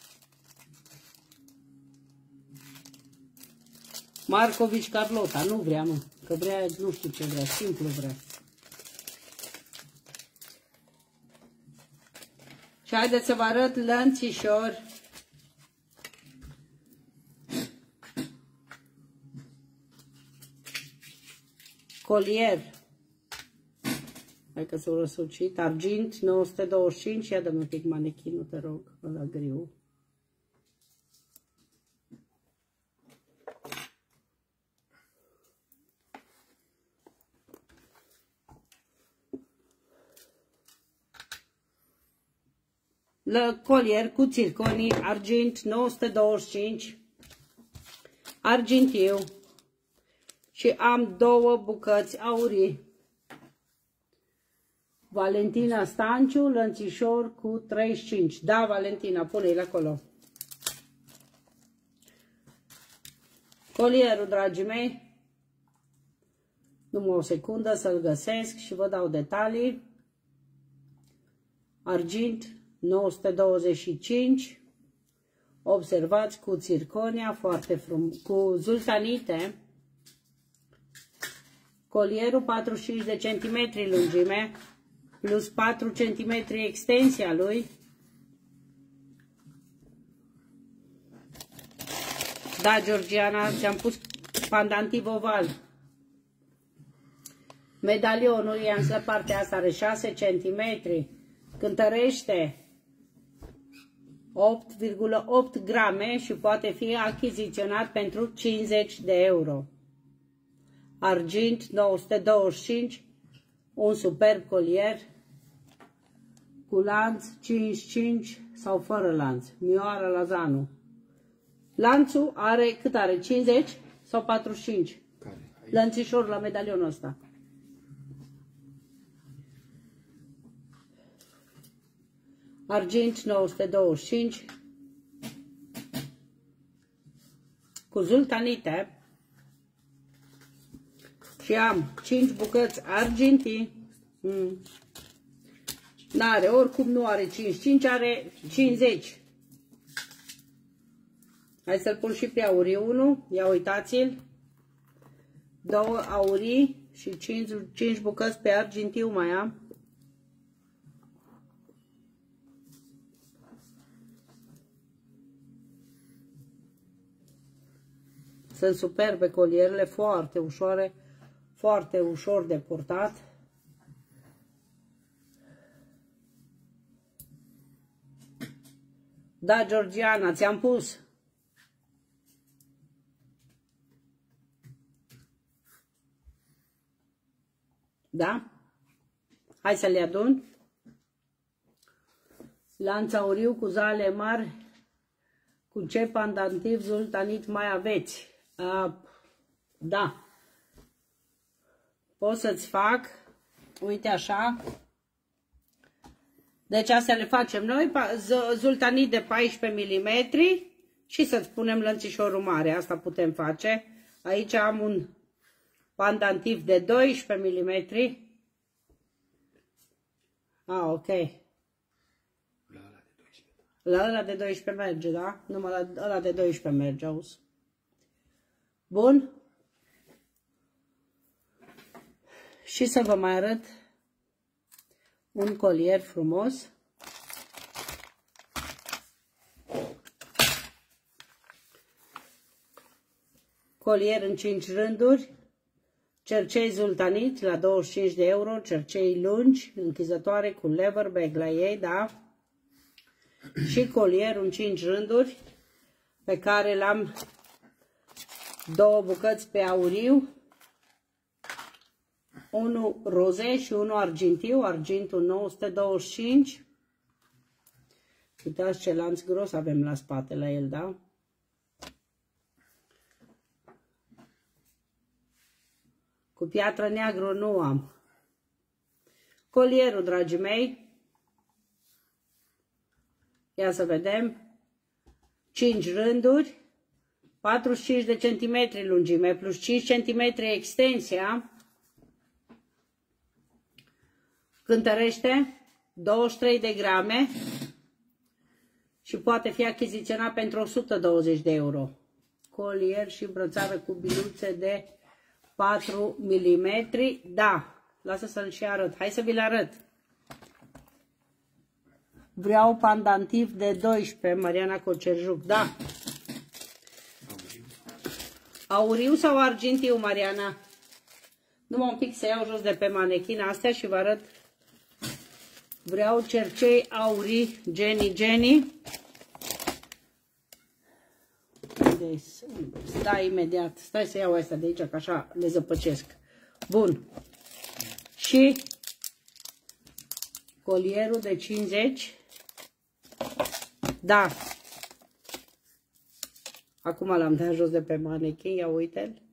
Speaker 1: Marcovici Carlota, nu vrea, mă. Că vrea, nu știu ce vrea, simplu vrea. Și haideți să vă arăt lănțișor. Colier. Hai că s-a răsucit. Argint 925. Ia dă-mi un pic manechinul, te rog, ăla griu. Colier cu țirconii, argint 925, argintiu și am două bucăți aurii. Valentina Stanciu, lănțișor cu 35. Da, Valentina, pune-l acolo. Colierul, dragii mei, numai o secundă să-l găsesc și vă dau detalii. Argint 925, observați, cu țirconia, foarte frumos, cu zultanite, colierul 45 de centimetri lungime, plus 4 cm extensia lui, da, Georgiana, ți-am pus pandantiv oval, medalionul, i-am zis, partea asta are 6 cm, cântărește 8,8 grame și poate fi achiziționat pentru 50 de euro. Argint 925, un superb colier cu lanț 55 sau fără lanț, Mioara Lazanu. Lanțul are, cât are, 50 sau 45?
Speaker 2: Care?
Speaker 1: Lănțișor la medalionul ăsta. Argint 925 cu zultanite și am 5 bucăți argintii. N-are, oricum nu are 55, are 50. Hai să-l pun și pe aurii 1. Ia uitați-l. 2 aurii și 5 bucăți pe argintiu mai am. Sunt superbe colierele, foarte ușoare, foarte ușor de purtat. Da, Georgiana, ți-am pus. Da? Hai să le adun. Lanț auriu cu zale mari. Cu ce pandantiv zultanit mai aveți? Da. Pot să-ți fac, uite așa. Deci astea le facem noi, zultanit de 14 mm și să-ți punem lănțișorul mare. Asta putem face. Aici am un pandantiv de 12 mm. Ok. La ăla de 12 merge, da? Numai la ăla de 12 merge, auzi. Bun. Și să vă mai arăt un colier frumos. Colier în 5 rânduri. Cercei zultanit la 25 de euro. Cercei lungi, închizătoare cu lever bag la ei, da? Și colier în 5 rânduri pe care l-am 2 bucăți pe auriu, unul roze și unul argintiu, argintul 925. Uitați ce lanț gros avem la spate la el, da? Cu piatră neagră nu am. Colierul, dragii mei. Ia să vedem. 5 rânduri. 45 de centimetri lungime plus 5 cm extensia. Cântărește 23 de grame și poate fi achiziționat pentru 120 de euro. colier și brățară cu biluțe de 4 mm. Da, lasă să-l și arăt. Hai să vi-l arăt. Vreau pandantiv de 12, Mariana Cocerjuc. Da. Auriu sau argintiu, Mariana? Numai un pic să iau jos de pe manechina astea și vă arăt. Vreau cercei aurii, Jenny. Stai imediat. Stai să iau astea de aici, că așa le zăpăcesc. Bun. Și colierul de 50. Da. Acum l-am dat jos de pe manechin, ia uite-l.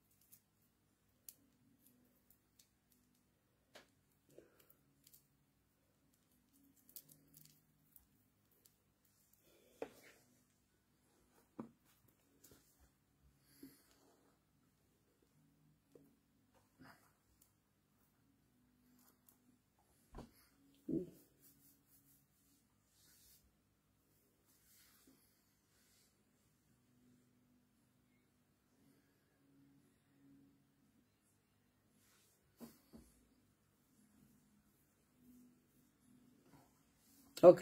Speaker 1: Ok?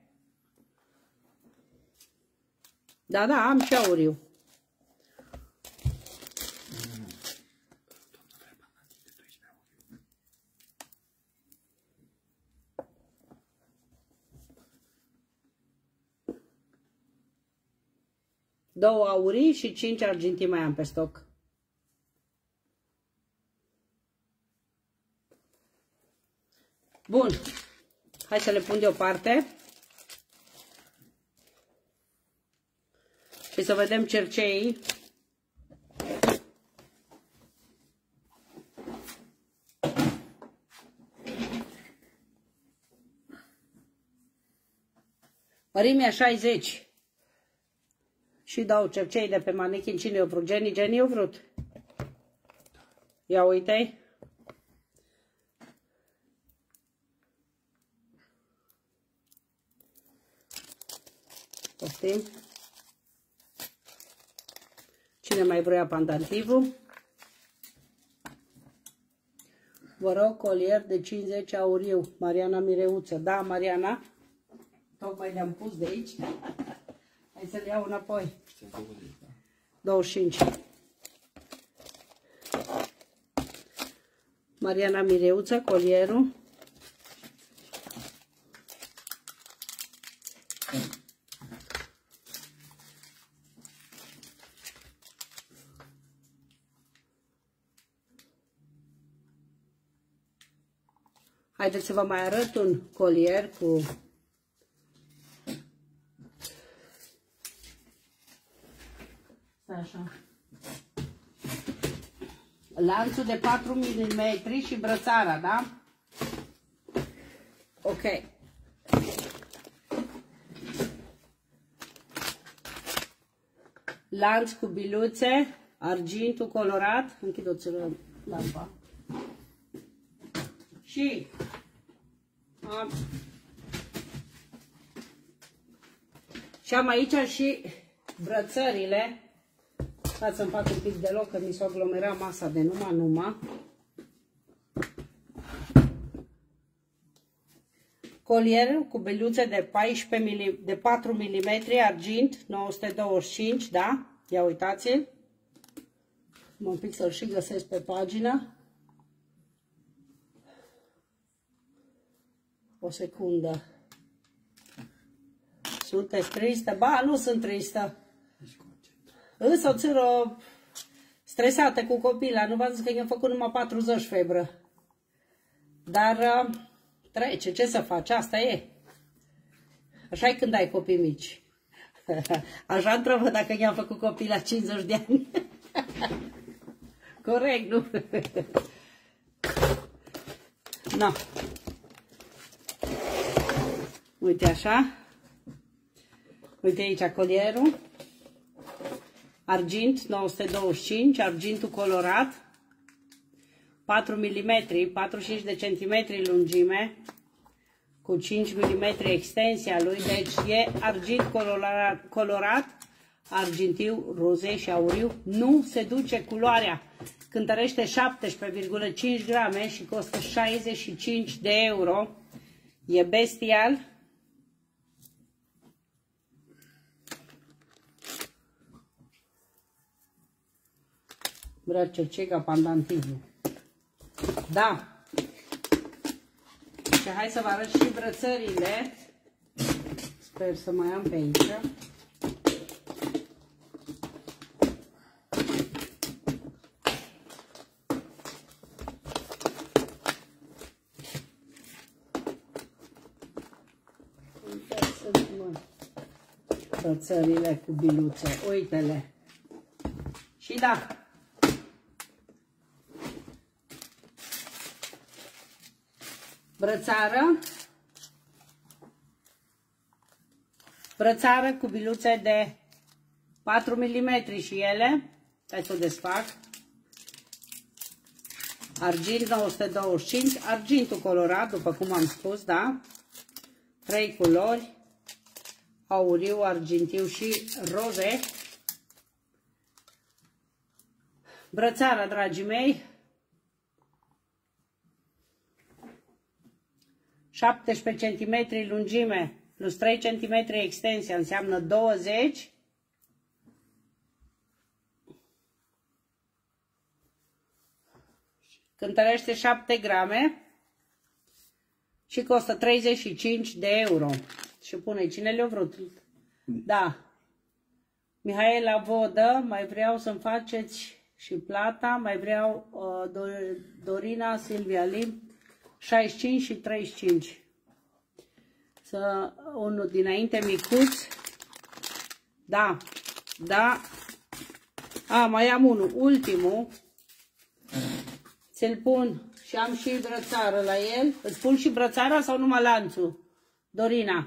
Speaker 1: Da, da, am și auriu. Două aurii și 5 argintii mai am pe stoc. Bun. Hai să le pun deoparte. Și să vedem cerceii. Mărimea 60. Și dau cercei de pe manechin. Cine o vrut? Jenny o vrut. Ia uite-i. Poftim. Cine mai vrea pandantivul? Vă rog, colier de 50 auriu. Mariana Mireuță. Da, Mariana? Tocmai le-am pus de aici. Hai să le iau înapoi. 25. Mariana Mireuță, colierul. Haideți să vă mai arăt un colier cu așa. Lanțul de 4 mm și brățara, da? Ok. Lanț cu biluțe, argintul colorat, închid-o lampa. Și am aici și brățările. Stați să-mi fac un pic de loc, că mi s-a aglomerat masa de numai. Colier cu beluțe de 4 mm, argint, 925, da? Ia uitați-l. Un pic să-l și găsesc pe pagină. O secundă. Sunteți tristă? Ba, nu sunt tristă. Însă o țără stresată cu copila. Nu v-am zis că i-am făcut numai 40 febră. Dar trece. Ce să faci? Asta e. Așa e când ai copii mici. Așa întrebă dacă i-am făcut copii la 50 de ani. Corect, nu? No. Uite așa. Uite aici colierul. Argint 925, argintul colorat. 4 mm, 45 de centimetri lungime. Cu 5 mm extensia lui. Deci e argint colorat. argintiu, roze și auriu. Nu se duce culoarea. Cântărește 17,5 grame și costă 65 de euro. E bestial. Brăcercega pandantivul. Da. Și hai să vă arăt și brățările. Sper să mai am pe aici. Brățările cu biluțe. Uite-le. Și da. Brățară cu biluțe de 4 mm și ele. Hai să o desfac. Argint 925, argintul colorat, după cum am spus, da? 3 culori, auriu, argintiu și roze. Brățara, dragii mei, 17 cm lungime plus 3 cm extensie înseamnă 20. Cântărește 7 grame și costă 35 de euro. Și pune, cine le-a vrut? Da. Mihaela Vodă, mai vreau să-mi faceți și plata, mai vreau Dorina, Silvia Lim, 65 și 35. Unul dinainte micuț. Da. Da. Mai am unul. Ultimul. Ți-l pun și am și brățară la el. Îți pun și brățara sau numai lanțul? Dorina.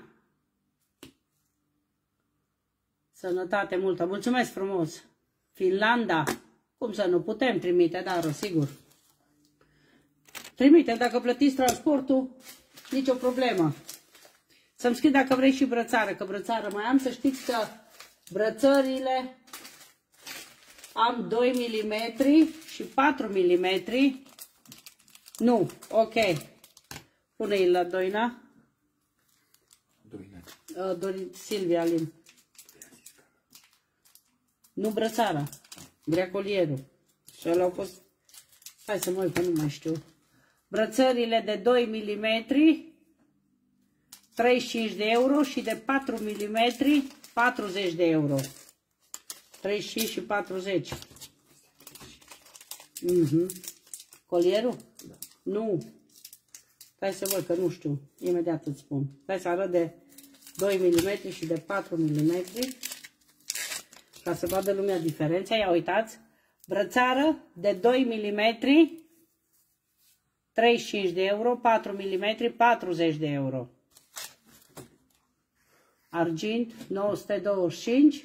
Speaker 1: Sănătate multă. Mulțumesc frumos. Finlanda. Cum să nu putem trimite, dar sigur. Trimite, dacă plătiți transportul, nicio problemă. Să-mi scrii dacă vrei și brățară, că brățară mai am. Să știți că brățările am 2 mm și 4 mm. Nu, ok. Pune-i la Doina. Silvia Lim. Nu brățara, vrea colierul. Și ăla au fost... Hai să mă uit, că nu mai știu. Brățările de 2 mm, 35 de euro și de 4 mm, 40 de euro. 35 și 40. Colierul? Da. Nu. Hai să văd, că nu știu. Imediat îți spun. Hai să arăt de 2 mm și de 4 mm. Ca să vadă lumea diferența. Ia uitați. Brățară de 2 mm, 35 de euro, 4 mm, 40 de euro. Argint 925.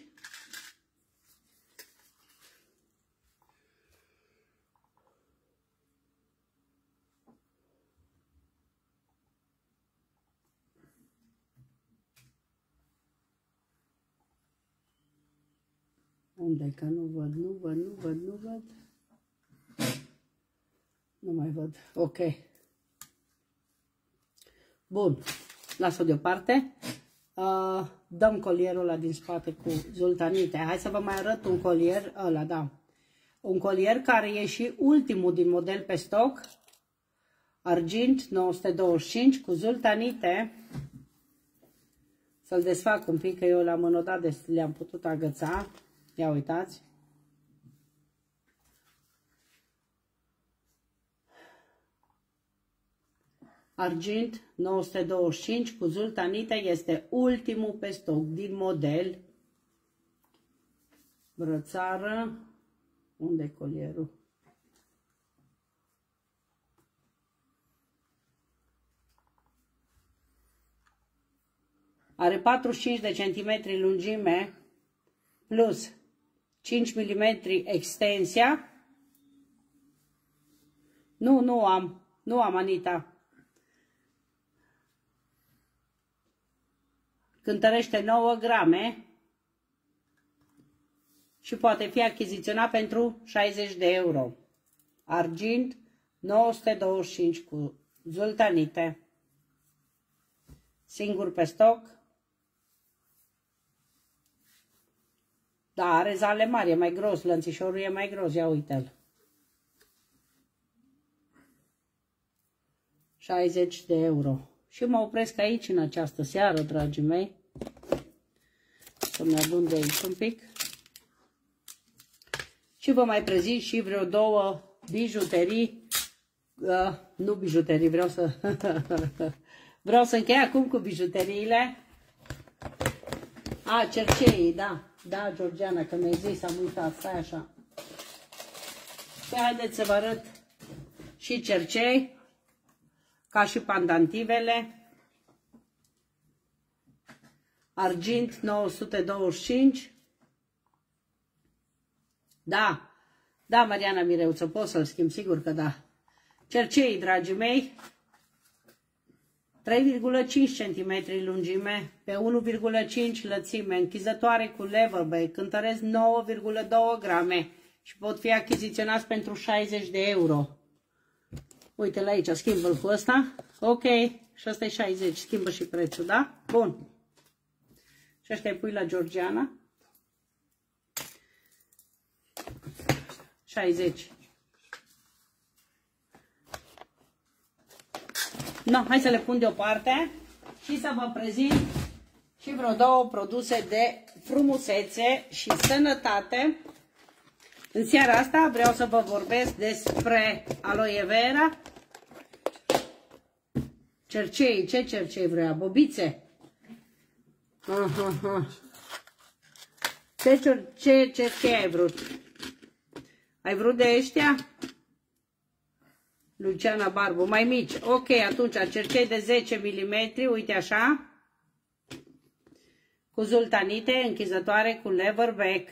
Speaker 1: Unde? Că nu văd, nu văd. Nu mai văd. Ok. Bun. Las-o deoparte. Dăm colierul ăla din spate cu zultanite. Hai să vă mai arăt un colier. Ăla, da. Un colier care e și ultimul din model pe stoc. Argint 925 cu zultanite. Să-l desfac un pic, că eu l-am înodat, le-am putut agăța. Ia uitați. Argint 925 cu zultanite, este ultimul pe stoc din model. Brățară. Unde e colierul? Are 45 de centimetri lungime plus 5 mm extensia. Nu am, Anita. Cântărește 9 grame. și poate fi achiziționat pentru 60 de euro. Argint 925 cu zultanite. Singur pe stoc. Da, are zale mari, e mai gros, lănțișorul e mai gros, ia uite-l. 60 de euro. Și mă opresc aici în această seară, dragii mei. Să-mi adun de aici un pic. Și vă mai prezint și vreo două bijuterii. Nu bijuterii, vreau să... vreau să închei acum cu bijuteriile. Cerceii, da. Da, Georgiana, că mi-ai zis, am uitat, stai așa. Și haideți să vă arăt și cercei, ca și pandantivele. Argint 925. Da, da, Mariana Mireuță, pot să-l schimb, sigur că da. Cercei, dragii mei, 3,5 cm lungime, pe 1,5 lățime, închizătoare cu leverback, cântăresc 9,2 grame și pot fi achiziționați pentru 60 de euro. Uite-l aici, schimbă-l cu ăsta. Ok, și ăsta e 60, schimbă și prețul, da? Bun. Și ăștia îi pui la Georgiana. 60. No, hai să le pun deoparte și să vă prezint și vreo două produse de frumusețe și sănătate. În seara asta vreau să vă vorbesc despre aloe vera. Cercei, ce cercei vrea? Bobițe? Ce cercei ai vrut? Ai vrut de ăștia? Luciana Barbu, mai mici. Ok, atunci cercei de 10 mm, uite așa. Cu zultanite, închizătoare cu leverback.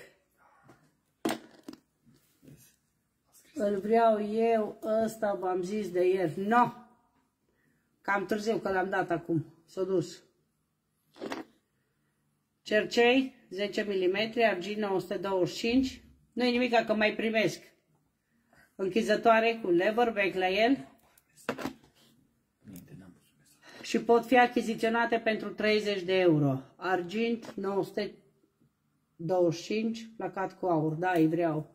Speaker 1: Îl vreau eu, ăsta v-am zis de ieri. No! Cam târziu că l-am dat acum. S-a dus. Cercei, 10 mm, argint 925. Nu-i nimic că mai primesc. Închizătoare cu leverback la el. Și pot fi achiziționate pentru 30 de euro. Argint 925, placat cu aur. Da, îi vreau.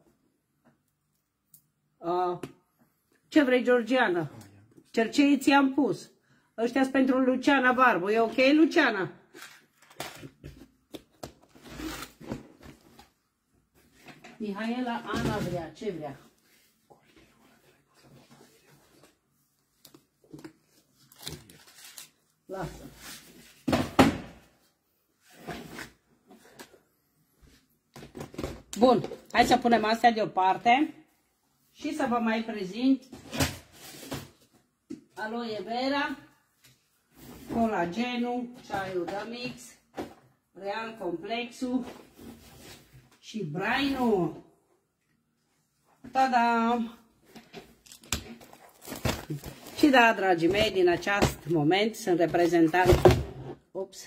Speaker 1: Ce vrei, Georgiana? Cercei ți-am pus. Ăștia-s pentru Luciana Barbu. E ok, Luciana? Mihaela Ana vrea. Ce vrea? Lasă. Bun, hai să punem astea deoparte și să vă mai prezint aloe vera, colagenul, ceaiul Remix, Real Complexul și brainul. Ta-da! Și da, dragii mei, din acest moment sunt reprezentant. Ups.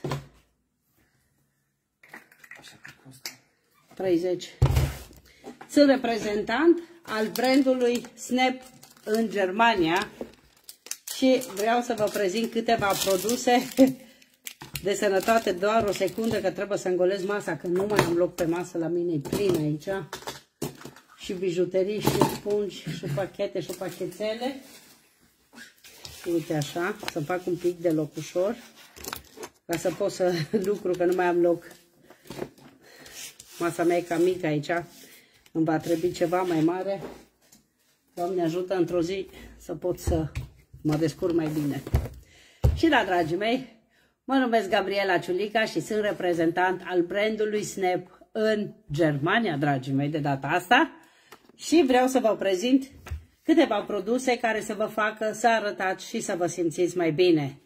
Speaker 1: 30. Sunt reprezentant al brandului Snap în Germania și vreau să vă prezint câteva produse de sănătate. Doar o secundă că trebuie să îngolesc masa, că nu mai am loc pe masă, la mine e plin aici. Și bijuterii, și pungi, și pachete, și pachețele. Uite așa, să fac un pic de loc ușor, ca să pot să lucru, că nu mai am loc. Masa mea e cam mică aici, îmi va trebui ceva mai mare. Doamne ajută într-o zi să pot să mă descurc mai bine. Și da, dragii mei, mă numesc Gabriela Ciulica și sunt reprezentant al brandului Snap în Germania, dragii mei, de data asta. Și vreau să vă prezint câteva produse care să vă facă să arătați și să vă simțiți mai bine.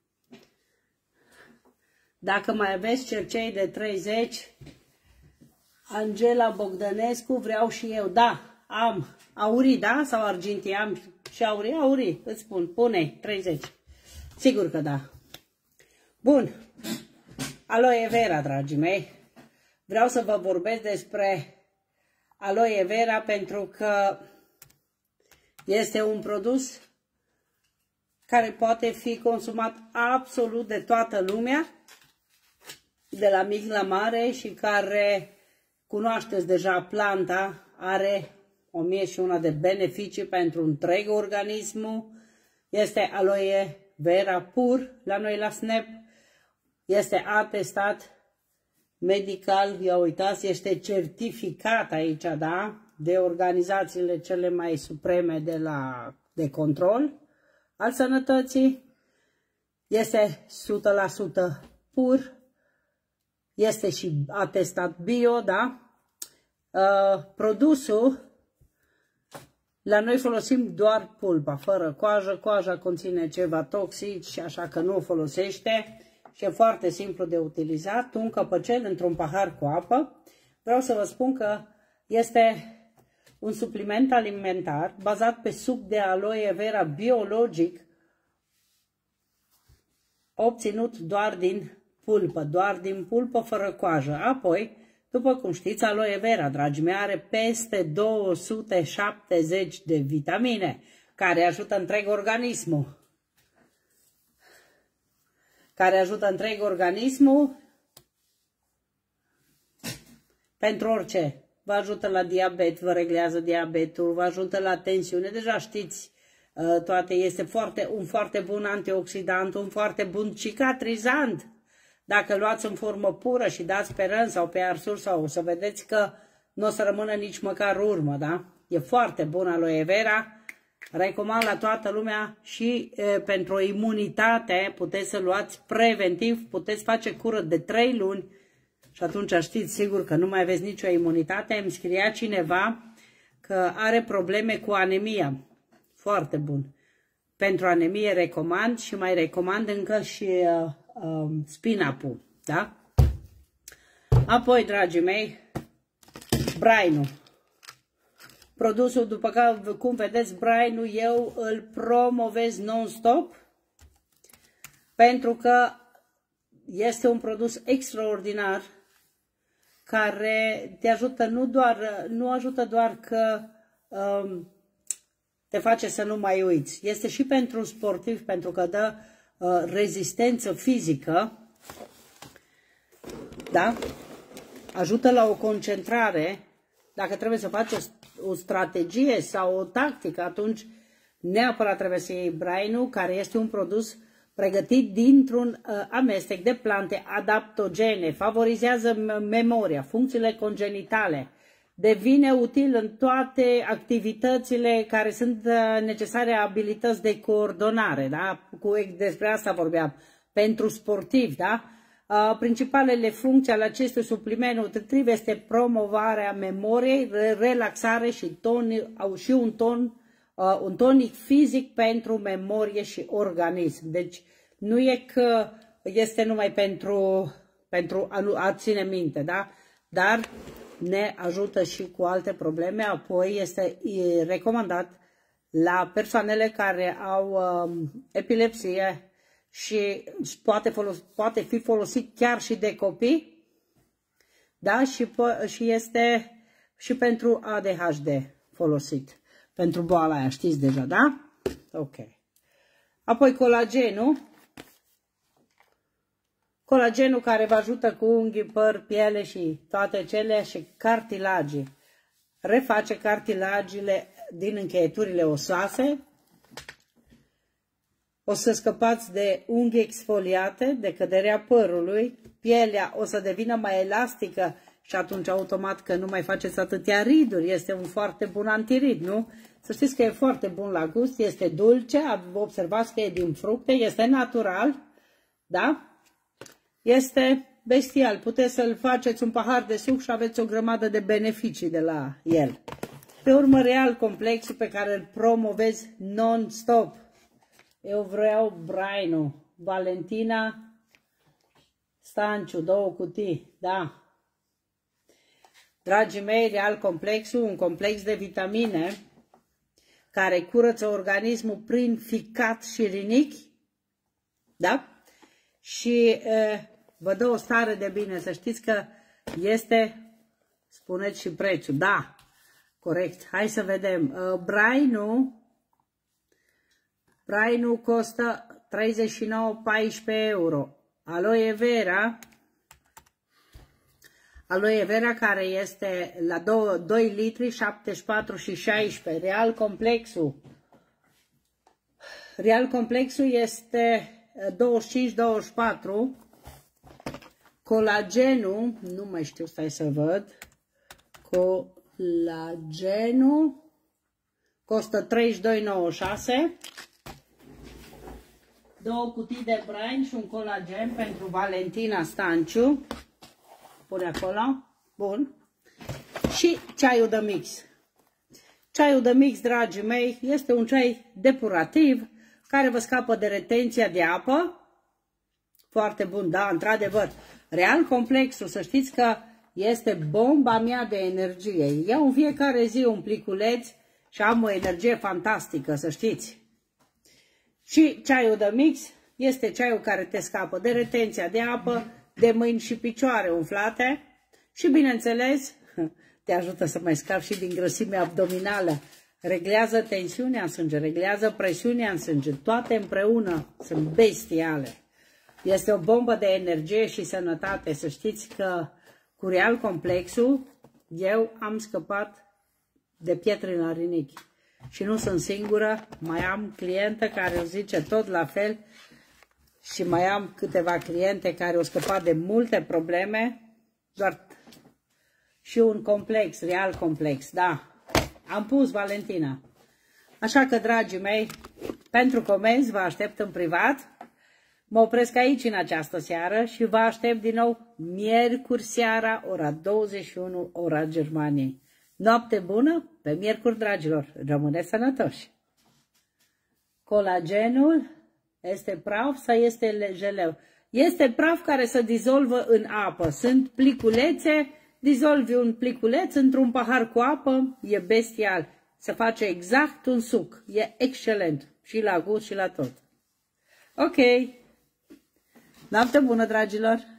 Speaker 1: Dacă mai aveți cercei de 30, Angela Bogdanescu, vreau și eu. Da, am aurii, da? Sau argintii, am și aurii. Aurii, îți spun, pune 30. Sigur că da. Bun. Aloe vera, dragii mei. Vreau să vă vorbesc despre aloe vera pentru că este un produs care poate fi consumat absolut de toată lumea, de la mic la mare, și care cunoașteți deja planta, are 1001 de beneficii pentru întreg organismul. Este aloe vera pur la noi la SNAP, este atestat medical, ia uitați, este certificat aici, da, de organizațiile cele mai supreme de control al sănătății, este 100% pur, este și atestat bio, da? Produsul, la noi folosim doar pulpa, fără coajă. Coaja conține ceva toxici, așa că nu o folosește și e foarte simplu de utilizat. Un căpăcel într-un pahar cu apă. Vreau să vă spun că este un supliment alimentar bazat pe suc de aloe vera biologic, obținut doar din pulpă, fără coajă. Apoi, după cum știți, aloe vera, dragii mei, are peste 270 de vitamine care ajută întreg organismul. Pentru orice. Vă ajută la diabet, vă reglează diabetul, vă ajută la tensiune. Deja știți toate. Este un foarte bun antioxidant, un foarte bun cicatrizant. Dacă luați în formă pură și dați pe rând sau pe arsuri, sau o să vedeți că nu o să rămână nici măcar urmă, da? E foarte bun aloe vera. Recomand la toată lumea și pentru o imunitate puteți să luați preventiv, puteți face cură de 3 luni și atunci știți sigur că nu mai aveți nicio imunitate. Îmi scria cineva că are probleme cu anemia. Foarte bun. Pentru anemie recomand și mai recomand încă și spinapul, da? Apoi, dragii mei, brainul. Produsul, după cum vedeți, brainul eu îl promovez non-stop pentru că este un produs extraordinar care te ajută nu ajută doar că te face să nu mai uiți. Este și pentru sportiv, pentru că dă rezistență fizică, da? Ajută la o concentrare. Dacă trebuie să faci o strategie sau o tactică, atunci neapărat trebuie să iei brainul, care este un produs pregătit dintr-un amestec de plante adaptogene, favorizează memoria, funcțiile congenitale, devine util în toate activitățile care sunt necesare, abilități de coordonare, da? Despre asta vorbeam, pentru sportivi, da? Principalele funcții ale acestui supliment nutritiv este promovarea memoriei, relaxare și un tonic fizic pentru memorie și organism. Deci nu e că este numai pentru a ține minte, da? Dar ne ajută și cu alte probleme. Apoi este recomandat la persoanele care au epilepsie și poate fi folosit chiar și de copii, da? Și este și pentru ADHD folosit, pentru boala aia, știți deja, da? Ok. Apoi colagenul care vă ajută cu unghii, păr, piele și toate cele, și cartilagii. Reface cartilagile din încheieturile osoase. O să scăpați de unghii exfoliate, de căderea părului, pielea o să devină mai elastică și atunci automat că nu mai faceți atâtea riduri. Este un foarte bun antirid, nu? Să știți că e foarte bun la gust, este dulce, observați că e din fructe, este natural, da? Este bestial, puteți să-l faceți un pahar de suc și aveți o grămadă de beneficii de la el. Pe urmă, Real Complexul pe care îl promovez non-stop. Eu vreau brainul. Valentina Stanciu, 2 cutii, da. Dragii mei, Real Complexul, un complex de vitamine care curăță organismul prin ficat și rinichi, da? Și vă dă o stare de bine, să știți că este, spuneți și prețul, da, Corect. Hai să vedem. Brainul costă 39,14 euro. Aloe vera care este la 2 litri, 74 și 16. Real complexul este 25-24. Colagenul, nu mai știu, stai să văd. Colagenul costă 32,96. 2 cutii de brain și un colagen pentru Valentina Stanciu. Pune acolo. Bun. Și ceaiul de mix. Ceaiul de mix, dragii mei, este un ceai depurativ care vă scapă de retenția de apă. Foarte bun, da, într-adevăr. Real complexul, să știți că este bomba mea de energie. Iau în fiecare zi un pliculeț și am o energie fantastică, să știți. Și ceaiul de mix este ceaiul care te scapă de retenția de apă, de mâini și picioare umflate și, bineînțeles, te ajută să mai scapi și din grăsimea abdominală. Reglează tensiunea în sânge, reglează presiunea în sânge, toate împreună sunt bestiale. Este o bombă de energie și sănătate. Să știți că cu Real complexul eu am scăpat de pietre la rinichi. Și nu sunt singură, mai am clientă care o zice tot la fel și mai am câteva cliente care au scăpat de multe probleme, doar și un complex, Real complex, da, am pus Valentina. Așa că, dragii mei, pentru comenzi vă aștept în privat, mă opresc aici în această seară și vă aștept din nou miercuri seara, ora 21, ora Germaniei. Noapte bună pe miercuri, dragilor, rămâneți sănătoși! Colagenul este praf sau este geleu? Este praf care se dizolvă în apă. Sunt pliculețe, dizolvi un pliculeț într-un pahar cu apă, e bestial. Se face exact un suc, e excelent și la gust și la tot. Ok, noapte bună, dragilor!